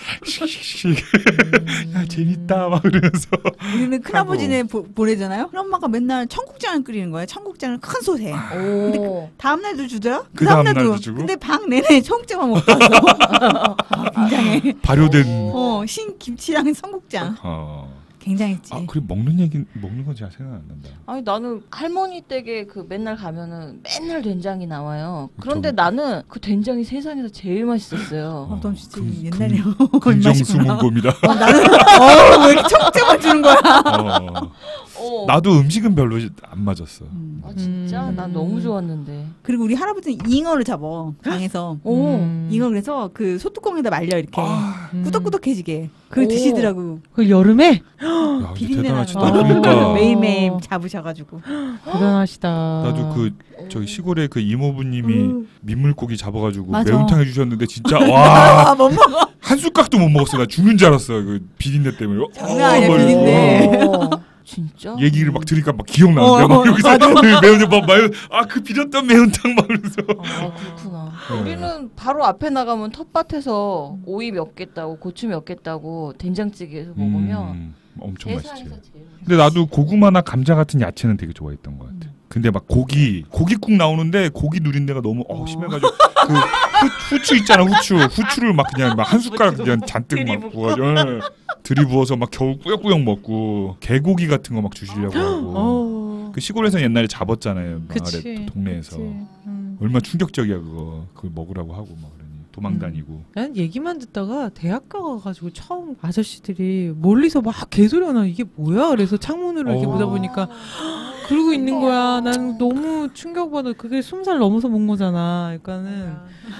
야 재밌다 막 그러면서 우리는 큰아버지네 보내잖아요. 큰엄마가 맨날 청국장을 끓이는 거야. 청국장을 큰 솥에. 근데 다음 날도 주더라. 그 다음 날도 주고? 근데 방 내내 청국장만 먹고 와서 굉장해. 발효된 신 김치랑 청국장. 굉장했지. 그리고 먹는 건 잘 생각 안 난다. 아니 나는 할머니 댁에 그 맨날 가면은 맨날 된장이 나와요. 그런데 나는 그 된장이 세상에서 제일 맛있었어요. 넌 진짜 옛날에 긍정수문고입니다. 나는 왜 이렇게 청국장만 주는 거야? 나도 음식은 별로 안 맞았어. 아 진짜? 난 너무 좋았는데. 그리고 우리 할아버지는 잉어를 잡아 강에서. 잉어 그래서 그 소뚜껑에다 말려 이렇게 꾸덕꾸덕해지게. 그걸 드시더라고. 그 여름에? 야, 비린내 대단하시다. 나서 그러니까 매일매일 잡으셔가지고. 대단하시다. 나도 저기 시골에 그 이모부님이 민물고기 잡아가지고 맞아. 매운탕 해주셨는데 진짜 와 못 먹어. 한 숟가락도 못 먹었어. 나 죽는 줄 알았어. 그 비린내 때문에. 장난 아니야, 막 비린내. 진짜? 얘기를 막 들으니까 막 기억나는데 막 여기서 매운탕 막 그 비렸던 매운탕 막 그러면서. 아 그렇구나. 우리는 바로 앞에 나가면 텃밭에서 오이 몇 개 따고 고추 몇 개 따고 된장찌개에서 먹으면 엄청 맛있지. 세상에서 제일 근데 나도 고구마나 감자 같은 야채는 되게 좋아했던 것 같아. 근데 막 고기국 나오는데 고기 누린 데가 너무 심해가지고 그 후추 있잖아 후추를 막 그냥 막 한 숟가락 그냥 잔뜩 막 부어가지고 들이부어서 막 겨우 꾸역꾸역 먹고 개고기 같은 거 막 주시려고 하고 그 시골에서 옛날에 잡았잖아요 마을에 동네에서 얼마 충격적이야 그걸 먹으라고 하고 막 그러니 도망다니고 난 얘기만 듣다가 대학 가가지고 처음 아저씨들이 멀리서 막 개소리가 나 이게 뭐야? 그래서 창문으로 이렇게 보다 보니까 그러고 있는 거야. 난 너무 충격받아. 그게 20살 넘어서 본 거잖아. 그러니까는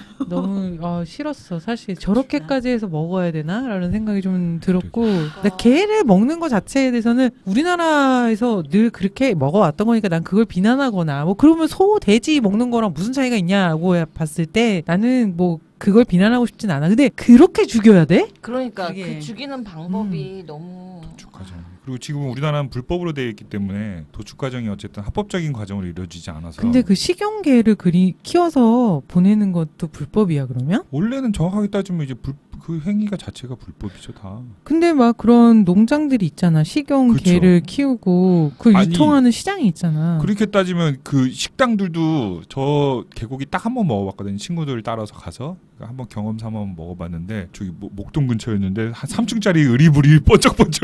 너무 싫었어. 사실 저렇게까지 해서 먹어야 되나? 라는 생각이 좀 들었고 나 게를 먹는 거 자체에 대해서는 우리나라에서 늘 그렇게 먹어왔던 거니까 난 그걸 비난하거나 뭐 그러면 소, 돼지 먹는 거랑 무슨 차이가 있냐고 봤을 때 나는 뭐 그걸 비난하고 싶진 않아. 근데 그렇게 죽여야 돼? 그러니까 그게. 그 죽이는 방법이 너무 도축 과정. 그리고 지금 우리나라는 불법으로 되어 있기 때문에 도축 과정이 어쨌든 합법적인 과정으로 이루어지지 않아서. 근데 그 식용개를 키워서 보내는 것도 불법이야 그러면? 원래는 정확하게 따지면 이제 그 행위가 자체가 불법이죠 다. 근데 막 그런 농장들이 있잖아. 식용개를 키우고 그 아니, 유통하는 시장이 있잖아. 그렇게 따지면 그 식당들도 저 개고기 딱 한 번 먹어봤거든요. 친구들 따라서 가서 한번 경험 삼아 먹어봤는데 저기 목동 근처였는데 한 3층짜리 의리부리 번쩍번쩍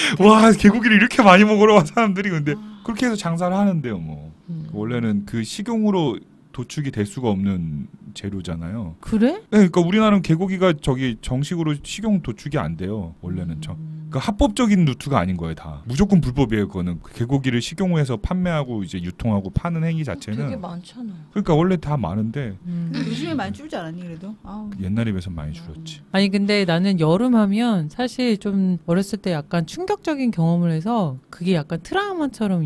와 개고기를 이렇게 많이 먹으러 와 사람들이. 근데 그렇게 해서 장사를 하는데요. 뭐 원래는 그 식용으로 도축이 될 수가 없는 재료잖아요. 그래? 네, 그러니까 우리나라는 개고기가 저기 정식으로 식용 도축이 안 돼요. 원래는 그러니까 합법적인 루트가 아닌 거예요. 다 무조건 불법이에요. 그거는 개고기를 식용해서 판매하고 이제 유통하고 파는 행위 자체는 되게 많잖아. 그러니까 원래 다 많은데 근데 요즘에 많이 줄지 않았니 그래도? 아우. 옛날에 비해서 많이 줄었지. 아니 근데 나는 여름 하면 사실 좀 어렸을 때 약간 충격적인 경험을 해서 그게 약간 트라우마처럼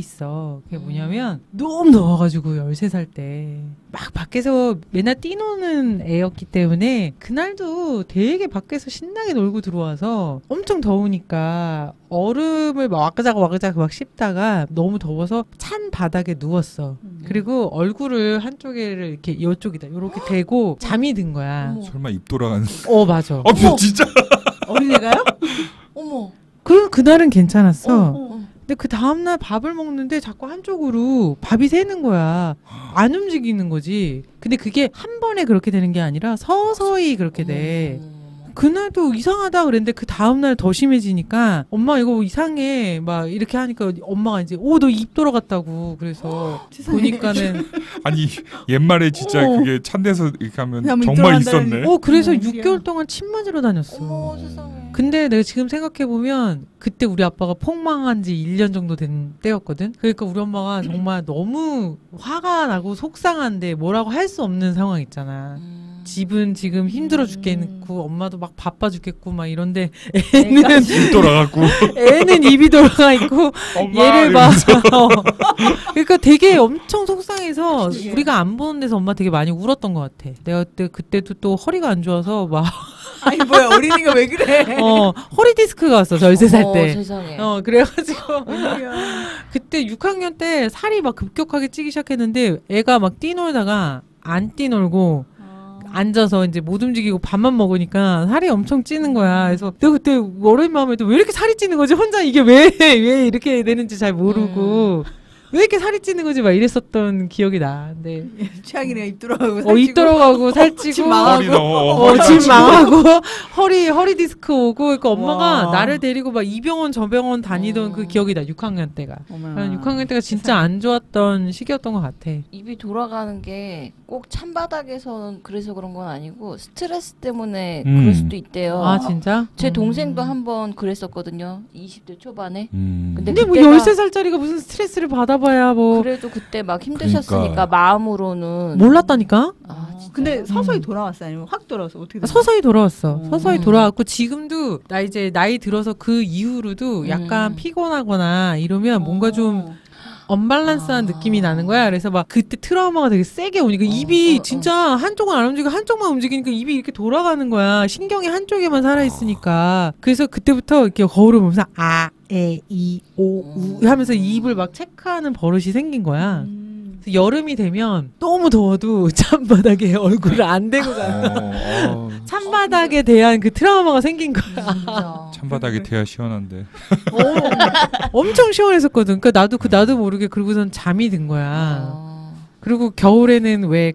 있어. 그게 뭐냐면 너무 더워가지고 13살 때 막 밖에서 맨날 뛰노는 애였기 때문에 그날도 되게 밖에서 신나게 놀고 들어와서 엄청 더우니까 얼음을 막 와그작 막 씹다가 너무 더워서 찬 바닥에 누웠어. 그리고 얼굴을 한쪽에를 이렇게 이쪽이다 이렇게 대고 잠이 든 거야. 어머. 설마 입 돌아가는? 맞아. 진짜? 어린애가요? 어머. 그날은 괜찮았어. 어. 근데 그 다음날 밥을 먹는데 자꾸 한쪽으로 밥이 새는 거야. 안 움직이는 거지. 근데 그게 한 번에 그렇게 되는 게 아니라 서서히 그렇게 돼. 그날도 이상하다 그랬는데 그 다음날 더 심해지니까 엄마 이거 이상해 막 이렇게 하니까 엄마가 이제 너 입 돌아갔다고 그래서 보니까는 아니 옛말에 진짜 그게 찬 데서 이렇게 하면 그냥 입 정말 돌아간다는 있었네. 그래서 어머, 6개월 동안 침 맞으러 다녔어. 어머 세상에. 근데 내가 지금 생각해보면 그때 우리 아빠가 폭망한 지 1년 정도 된 때였거든. 그러니까 우리 엄마가 정말 너무 화가 나고 속상한데 뭐라고 할 수 없는 상황 있잖아. 집은 지금 힘들어 죽겠고 엄마도 막 바빠 죽겠고 막 이런데 애는 입 돌아갔고 애는 입이 돌아가 있고 엄마 얘를 봐. 그러니까 되게 엄청 속상해서 우리가 안 보는 데서 엄마 되게 많이 울었던 것 같아. 내가 그때도 또 허리가 안 좋아서 막 아니 뭐야 어린이가 왜 그래? 허리 디스크가 왔어. 13살 때. 세상에. 그래가지고 그때 6학년 때 살이 막 급격하게 찌기 시작했는데 애가 막 뛰놀다가 안 뛰놀고 앉아서 이제 못 움직이고 밥만 먹으니까 살이 엄청 찌는 거야. 그래서 내가 그때 어린 마음에도 왜 이렇게 살이 찌는 거지? 혼자 이게 왜 이렇게 되는지 잘 모르고 왜 이렇게 살이 찌는 거지? 막 이랬었던 기억이 나. 근데 최악이네 입 돌아가고 입 돌아가고 살찌고 집 망하고 집 망하고 허리 디스크 오고 그러니까 엄마가 와. 나를 데리고 막 이 병원 저 병원 다니던 그 기억이 나. 6학년 때가. 난 6학년 때가 진짜 안 좋았던 시기였던 것 같아. 입이 돌아가는 게 꼭 찬바닥에서는 그래서 그런 건 아니고 스트레스 때문에 그럴 수도 있대요. 아 진짜? 제 동생도 한번 그랬었거든요. 20대 초반에. 근데 뭐 그때가 13살짜리가 무슨 스트레스를 받아봐야 뭐 그래도 그때 막 힘드셨으니까 그러니까. 마음으로는 몰랐다니까? 진짜. 근데 서서히 돌아왔어 아니면 확 돌아왔어 어떻게? 서서히 돌아왔어. 음. 서서히 돌아왔고 지금도 나 이제 나이 들어서 그 이후로도 약간 피곤하거나 이러면 뭔가 좀 언밸런스한 느낌이 나는 거야. 그래서 막 그때 트라우마가 되게 세게 오니까 입이 진짜 한쪽은 안 움직이고 한쪽만 움직이니까 입이 이렇게 돌아가는 거야. 신경이 한쪽에만 살아있으니까. 그래서 그때부터 이렇게 거울을 보면서 에, 이, 오, 우 하면서 입을 막 체크하는 버릇이 생긴 거야. 그래서 여름이 되면 너무 더워도 찬바닥에 얼굴을 안 대고 가. 찬바닥에 대한 그 트라우마가 생긴 거야. 찬바닥이 돼야 시원한데. 엄청 시원했었거든. 그러니까 나도 모르게 그러고선 잠이 든 거야. 그리고 겨울에는 왜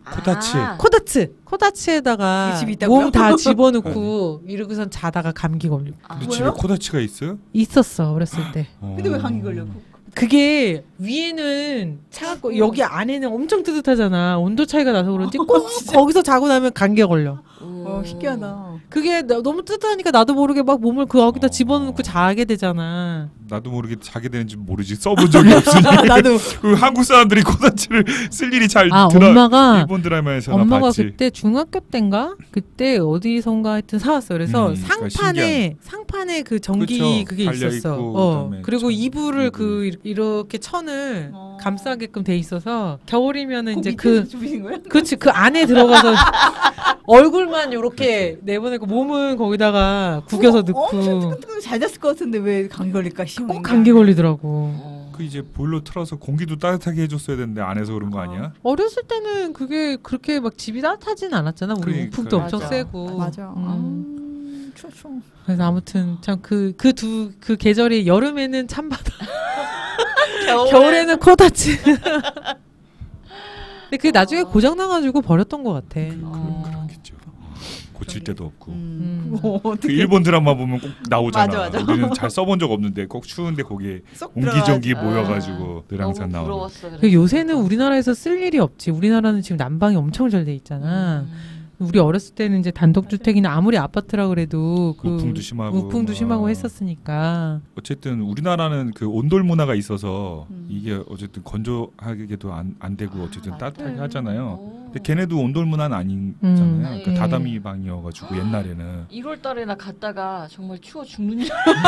코다치에다가 집이 있다고요? 몸 다 집어넣고 이러고선 자다가 감기 걸리고. 근데 집에 코다치가 있어요? 있었어 어렸을 때. 근데 왜 감기 걸려? 그게 위에는 차갑고 여기 안에는 엄청 뜨뜻하잖아. 온도 차이가 나서 그런지 꼭 거기서 자고 나면 감기가 걸려. 신기하다. 그게 너무 뜨뜻하니까 나도 모르게 막 몸을 그 거기다 집어넣고 자게 되잖아. 나도 모르게 자게 되는지 모르지 써본 적이 없으니. 나도 그 한국 사람들이 코다치를 쓸 일이 잘 엄마가 일본 드라마에서나 엄마가 봤지. 그때 중학교 때인가 그때 어디선가 하여튼 사왔어. 그래서 상판에 그 전기 그쵸, 그게 있었어. 있고, 그리고 이불을 이불. 이렇게 천을 감싸게끔 돼 있어서 겨울이면은 이제 주무신 거야? 그렇지 그 안에 들어가서 얼굴만 이렇게 내보내고 몸은 거기다가 구겨서 넣고 잘 잤을 것 같은데 왜 감기 걸릴까 싶어. 꼭 감기 걸리더라고. 그 이제 보일러 틀어서 공기도 따뜻하게 해줬어야 되는데 안에서 그런 거 아니야? 어렸을 때는 그게 그렇게 막 집이 따뜻하진 않았잖아. 우리 그러니까. 우풍도 엄청 맞아. 세고. 맞아. 추워. 그래서 아무튼 참 그 계절이 여름에는 찬바다, 겨울에는 코다치. 근데 그게 나중에 고장 나가지고 버렸던 것 같아. 그렇겠죠. 고칠 데도 없고. 그 일본 드라마 보면 꼭 나오잖아. 맞아. 우리는 잘 써본 적 없는데 꼭 추운데 거기에 쏙 옹기종기 들어가지. 모여가지고 늘 항상 너무 나오고. 부러웠어. 그 요새는 우리나라에서 쓸 일이 없지. 우리나라는 지금 난방이 엄청 잘 돼 있잖아. 우리 어렸을 때는 이제 단독주택이나 아무리 아파트라 그래도 그 우풍도 심하고 우풍도 심하고 했었으니까. 어쨌든 우리나라는 그 온돌 문화가 있어서 이게 어쨌든 건조하게도 안 되고 어쨌든 따뜻하게 하잖아요. 근데 걔네도 온돌 문화는 아니잖아요. 그러니까 네. 다다미 방이어가지고 옛날에는 1월 달에나 갔다가 정말 추워 죽는 줄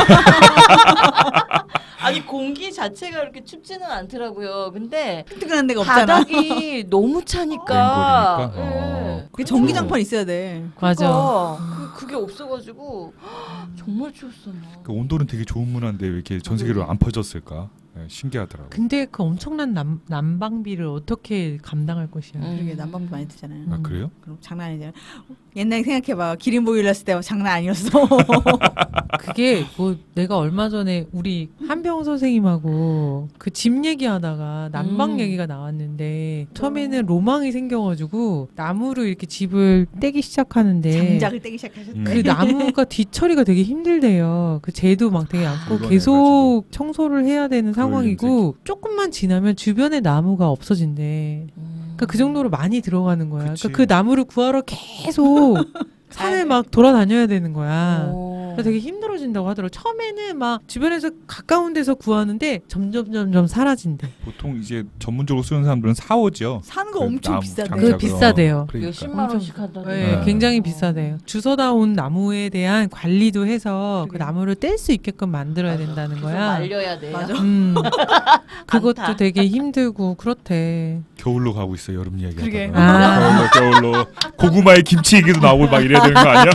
아니 공기 자체가 그렇게 춥지는 않더라고요. 근데 뜨끈한 데가 없잖아. 바닥이 너무 차니까. 냉골이니까? 그 전기장판 있어야 돼. 맞아. 그게 없어가지고 정말 추웠어. 그 온돌은 되게 좋은 문화인데 왜 이렇게 전 세계로 안 퍼졌을까? 네, 신기하더라고. 근데 그 엄청난 난방비를 어떻게 감당할 것이야. 그러게 난방비 많이 드잖아요. 아 그래요? 그럼 장난 아니잖아. 옛날에 생각해봐. 기린 보일러 했을 때 장난 아니었어. 그게 뭐 내가 얼마 전에 우리 한병 선생님하고 그 집 얘기하다가 난방 얘기가 나왔는데 처음에는 로망이 생겨가지고 나무로 이렇게 집을 떼기 시작하는데 장작을 떼기 시작하셨대. 그 나무가 뒤처리가 되게 힘들대요. 그 재도 막 되게 않고 물건해가지고. 계속 청소를 해야 되는 그걸 상황이고 조금만 지나면 주변에 나무가 없어진대. 그러니까 그 정도로 많이 들어가는 거야. 그치. 그러니까 그 나무를 구하러 계속 산을 막 돌아다녀야 되는 거야. 그래서 되게 힘들어진다고 하더라고. 처음에는 막 주변에서 가까운 데서 구하는데 점점 사라진대. 보통 이제 전문적으로 쓰는 사람들은 사오죠. 사는 거 그 엄청 나무 비싸대. 장작을. 그게 비싸대요. 그러니까. 몇십만 원씩 한다는. 네, 네. 굉장히 비싸대요. 주워다 온 나무에 대한 관리도 해서 그 그래. 나무를 뗄 수 있게끔 만들어야 된다는 계속 거야. 말려야 돼요. 맞아. 그것도 많다. 되게 힘들고 그렇대. 겨울로 가고 있어 여름 이야기. 그러게. 하다가. 겨울로 고구마에 김치 얘기도 나오고 막 이래야 되는 거 아니야?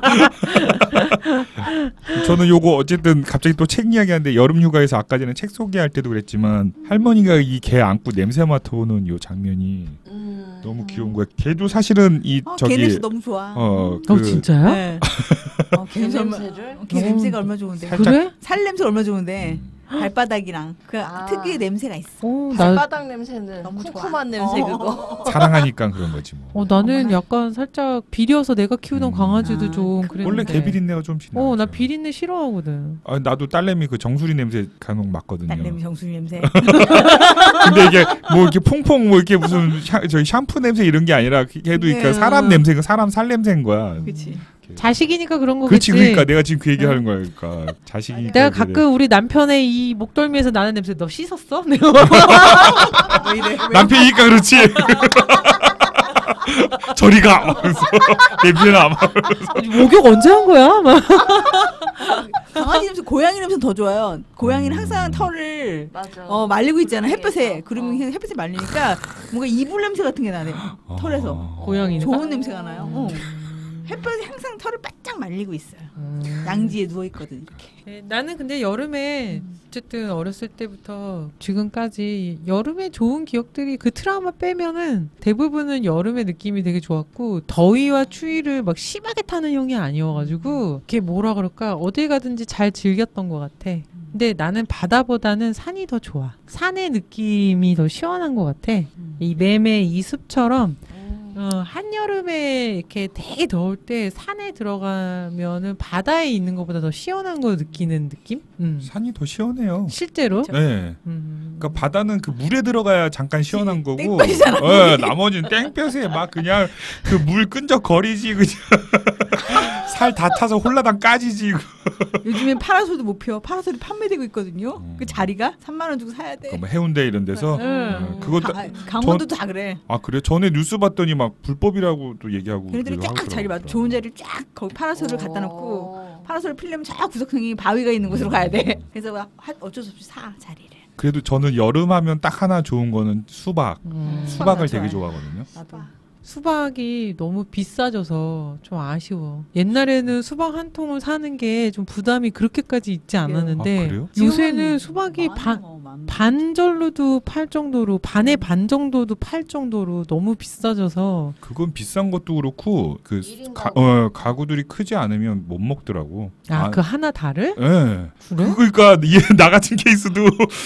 저는 요거 어쨌든 갑자기 또 책 이야기하는데 여름 휴가에서 아까 전에 책 소개할 때도 그랬지만 할머니가 이 개 안고 냄새 맡아오는 요 장면이 너무 귀여운 거야. 걔도 사실은 이 개 냄새 너무 좋아. 진짜요? 네. 개 냄새 냄새를 개 냄새가 얼마나 좋은데. 살짝- 그래? 살 냄새 얼마나 좋은데. 발바닥이랑 그 아. 특유의 냄새가 있어. 나, 발바닥 냄새는 너무 좋아. 쿰쿰한 냄새 그거. 사랑하니까 그런 거지 뭐. 나는 약간 살짝 비려서 내가 키우던 강아지도 아, 좀 그랬는데. 원래 개 비린내가 좀 진해. 나 비린내 싫어하거든. 나도 딸내미 그 정수리 냄새 간혹 맡거든요. 딸내미 정수리 냄새. 근데 이게 뭐 이렇게 퐁퐁 뭐 이렇게 무슨 저기 샴푸 냄새 이런 게 아니라 걔도 그러니까 네. 사람 냄새가 사람 살 냄새인 거야. 그치. 자식이니까 그런 거겠지. 그렇지 그러니까 내가 지금 그 얘기하는 거야. 그러니까 자식이니까. 내가 이제 가끔 우리 남편의 이 목덜미에서 나는 냄새 너 씻었어? 내가 왜 이래? 남편이니까 그렇지. 저리 가. 막면서 냄새나. 목욕 언제 한 거야? 막. 강아지 냄새, 고양이 냄새 더 좋아요. 고양이는 항상 털을 맞아. 말리고 있잖아. 그러니까. 햇볕에. 그러면 그냥 햇볕에 말리니까 뭔가 이불 냄새 같은 게 나네. 털에서. 고양이는 좋은 냄새가 나요. 햇볕에 항상 털을 바짝 말리고 있어요. 양지에 누워 있거든 이렇게. 네, 나는 근데 여름에 어쨌든 어렸을 때부터 지금까지 여름에 좋은 기억들이 그 트라우마 빼면은 대부분은 여름의 느낌이 되게 좋았고 더위와 추위를 막 심하게 타는 형이 아니어가지고 그게 뭐라 그럴까 어딜 가든지 잘 즐겼던 것 같아. 근데 나는 바다보다는 산이 더 좋아. 산의 느낌이 더 시원한 것 같아. 이 매매 이 숲처럼 한여름에 이렇게 되게 더울 때 산에 들어가면은 바다에 있는 것보다 더 시원한 거 느끼는 느낌? 산이 더 시원해요. 실제로? 네. 음. 그러니까 바다는 그 물에 들어가야 잠깐 시원한 거고, 나머지는 땡볕에 막 그냥 그 물 끈적거리지 그냥 살 다 타서 홀라당 까지지. 요즘엔 파라솔도 못 펴. 파라솔이 판매되고 있거든요. 그 자리가 3만 원 주고 사야 돼. 뭐 해운대 이런 데서 그것도 강원도도 다 그래. 아 그래? 전에 뉴스 봤더니 막 불법이라고 또 얘기하고. 걔네들이 쫙 자리 맞. 좋은 자리를 쫙 거기 파라솔을 갖다 놓고 파라솔을 피려면 저 구석탱이 바위가 있는 곳으로 가야 돼. 그래서 막 어쩔 수 없이 사 자리를. 그래도 저는 여름 하면 딱 하나 좋은 거는 수박. 수박을 되게 좋아요. 좋아하거든요. 나도. 수박이 너무 비싸져서 좀 아쉬워. 옛날에는 수박 한 통을 사는 게 좀 부담이 그렇게까지 있지 않았는데 아, 그래요? 요새는 수박이 반절로도 팔 정도로 반의 반 정도도 팔 정도로 너무 비싸져서 그건 비싼 것도 그렇고 그 일인 가구들이 크지 않으면 못 먹더라고. 그 하나 다를? 예. 그래? 그러니까 나 같은 케이스도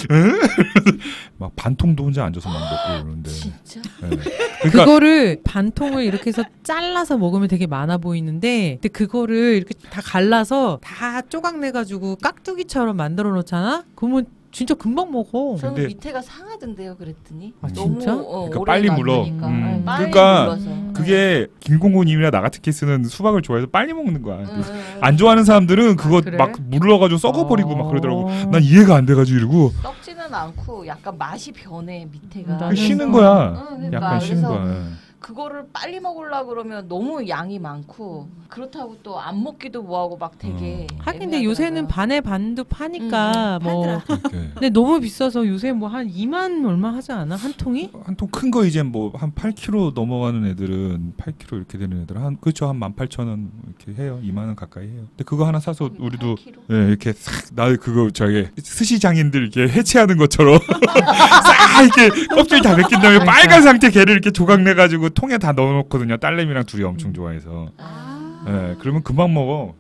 막 반통도 혼자 앉아서 막 먹고 그러는데. 진짜? 예. 그러니까 그거를 반통을 이렇게 해서 잘라서 먹으면 되게 많아 보이는데 근데 그거를 이렇게 다 갈라서 다 조각 내가지고 깍두기처럼 만들어 놓잖아? 그러면 진짜 금방 먹어. 저는 근데- 밑에가 상하던데요, 그랬더니. 아, 너무 진짜? 그러니까 오래 빨리 물어. 놔두니까. 빨리 그러니까 물어서. 그게 김공곤님이나 나 같은 케이스는 수박을 좋아해서 빨리 먹는 거야. 응. 안 좋아하는 사람들은 그거 그래? 막 물러가지고 썩어버리고 막 그러더라고. 어. 난 이해가 안 돼가지고 이러고 썩지는 않고 약간 맛이 변해 밑에가. 나는 쉬는 거야. 응, 그러니까 약간 쉬는 그래서 거야. 그거를 빨리 먹으려 그러면 너무 양이 많고 그렇다고 또 안 먹기도 뭐하고 막 되게 하긴 근데 애매하더라고요. 요새는 반의 반도 파니까 뭐 팔더라. 이렇게. 근데 너무 비싸서 요새 뭐 한 2만 얼마 하지 않아? 한 통이? 한 통 큰 거 이제 뭐 한 8kg 넘어가는 애들은 8kg 이렇게 되는 애들은 한 그렇죠 한 18,000원 이렇게 해요. 2만 원 가까이 해요. 근데 그거 하나 사서 우리도 8kg? 예, 이렇게 싹나 그거 저기 스시 장인들 이렇게 해체하는 것처럼 싹 이렇게 껍질 다 벗긴 다음에 그러니까. 빨간 상태 게를 이렇게 조각 내 가지고 통에 다 넣어놓거든요. 딸내미랑 둘이 엄청 좋아해서. 예, 그러면 금방 먹어.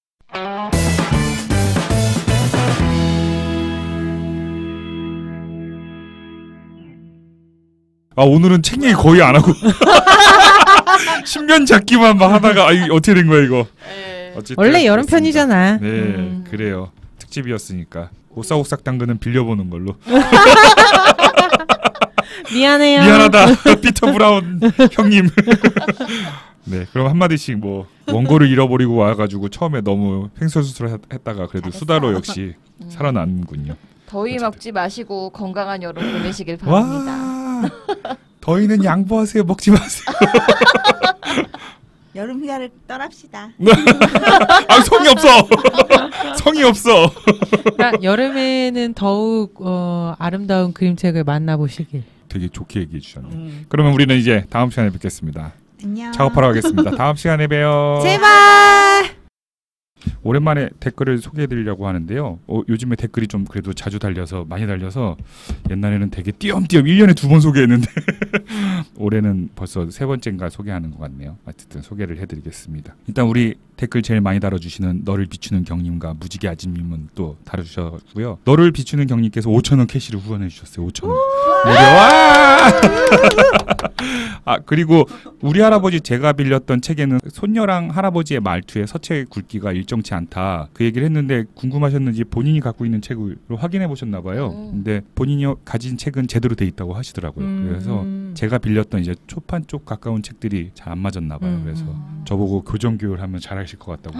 아 오늘은 책 얘기 거의 안 하고 신변 잡기만 막 하다가 이거 어떻게 된 거야 이거. 예. 어쨌든 원래 여름 그렇습니다. 편이잖아. 네 그래요. 특집이었으니까 오싹오싹 당근은 빌려보는 걸로. 미안해요. 미안하다 피터 브라운 형님. 네 그럼 한마디씩 뭐 원고를 잃어버리고 와가지고 처음에 너무 횡설수설했다가 그래도 잘했어. 수다로 역시 살아남는군요. 더위 먹지 마시고 건강한 여름 보내시길 바랍니다. 와 더위는 양보하세요 먹지 마세요. 여름 휴가를 떠납시다. 아 성이 없어. 성이 없어. 그러니까 여름에는 더욱 아름다운 그림책을 만나보시길. 되게 좋게 얘기해 주셨네. 그러면 우리는 이제 다음 시간에 뵙겠습니다. 안녕. 작업하러 가겠습니다. 다음 시간에 봬요. 제발. 오랜만에 댓글을 소개해드리려고 하는데요. 요즘에 댓글이 좀 그래도 자주 달려서 많이 달려서 옛날에는 되게 띄엄띄엄 1년에 2번 소개했는데 올해는 벌써 3번째인가 소개하는 것 같네요. 어쨌든 소개를 해드리겠습니다. 일단 우리 댓글 제일 많이 달아주시는 너를 비추는 경님과 무지개 아짐님은 또 달아주셨고요. 너를 비추는 경님께서 5,000원 캐시를 후원해 주셨어요. 5,000원. 무려 아 그리고 우리 할아버지 제가 빌렸던 책에는 손녀랑 할아버지의 말투에 서체 굵기가 일정치 않다 그 얘기를 했는데 궁금하셨는지 본인이 갖고 있는 책을 확인해 보셨나 봐요. 근데 본인이 가진 책은 제대로 돼 있다고 하시더라고요. 그래서 제가 빌렸던 이제 초판 쪽 가까운 책들이 잘 안 맞았나 봐요. 그래서 저보고 교정 교육을 하면 잘하실 것 같다고.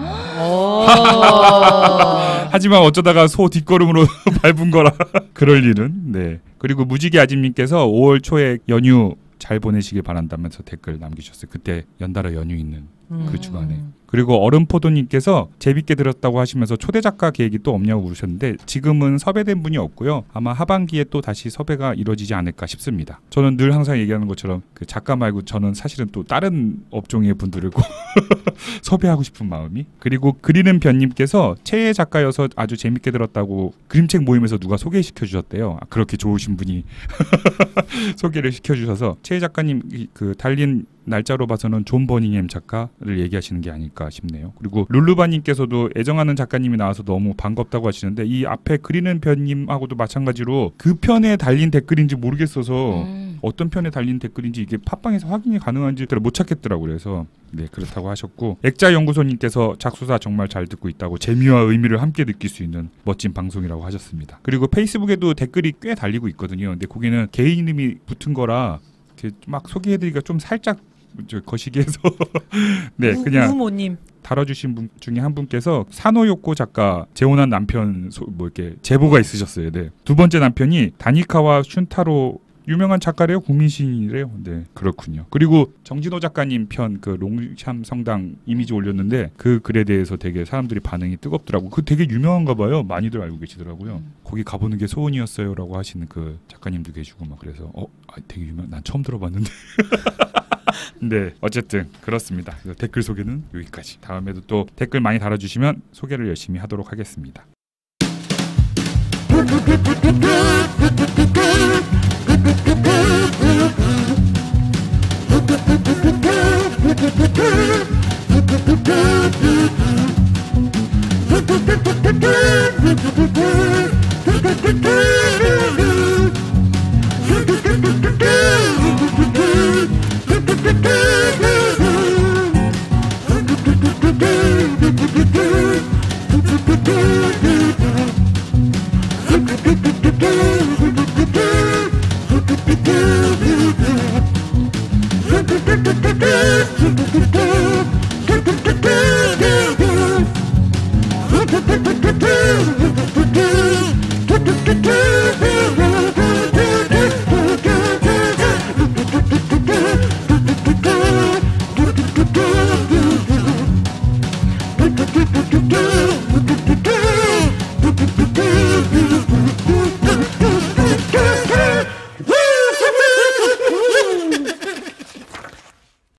하지만 어쩌다가 소 뒷걸음으로 밟은 거라 그럴 일은. 네. 그리고 무지개 아짐님께서 5월 초에 연휴 잘 보내시길 바란다면서 댓글 남기셨어요. 그때 연달아 연휴 있는 그 주간에. 그리고 얼음포도님께서 재밌게 들었다고 하시면서 초대 작가 계획이 또 없냐고 물으셨는데 지금은 섭외된 분이 없고요. 아마 하반기에 또 다시 섭외가 이루어지지 않을까 싶습니다. 저는 늘 항상 얘기하는 것처럼 그 작가 말고 저는 사실은 또 다른 업종의 분들을 꼭 섭외하고 싶은 마음이. 그리고 그리는 변님께서 최애 작가여서 아주 재밌게 들었다고 그림책 모임에서 누가 소개시켜 주셨대요. 그렇게 좋으신 분이 소개를 시켜주셔서 최애 작가님 그 달린 날짜로 봐서는 존 버닝햄 작가를 얘기하시는 게 아닐까 싶네요. 그리고 룰루바님께서도 애정하는 작가님이 나와서 너무 반갑다고 하시는데 이 앞에 그리는 편님하고도 마찬가지로 그 편에 달린 댓글인지 모르겠어서 어떤 편에 달린 댓글인지 이게 팟빵에서 확인이 가능한지 못 찾겠더라고요. 그래서 네 그렇다고 하셨고 액자연구소님께서 작수사 정말 잘 듣고 있다고 재미와 의미를 함께 느낄 수 있는 멋진 방송이라고 하셨습니다. 그리고 페이스북에도 댓글이 꽤 달리고 있거든요. 근데 거기는 개인 이름이 붙은 거라 이렇게 막 소개해드리기가 좀 살짝 거시기해서 네 그냥 우모님 다뤄주신 분 중에 한 분께서 사노요코 작가 재혼한 남편 뭐 이렇게 제보가 있으셨어요. 네. 두 번째 남편이 다니카와 슌타로 유명한 작가래요. 국민시인이래요. 네, 그렇군요. 그리고 정진호 작가님 편 그 롱샴 성당 이미지 올렸는데 그 글에 대해서 되게 사람들이 반응이 뜨겁더라고. 그 되게 유명한가 봐요. 많이들 알고 계시더라고요. 거기 가보는 게 소원이었어요라고 하시는 그 작가님도 계시고 막 그래서 되게 유명. 난 처음 들어봤는데. 네, 어쨌든 그렇습니다. 댓글 소개는 여기까지. 다음에도 또 댓글 많이 달아주시면 소개를 열심히 하도록 하겠습니다. Good.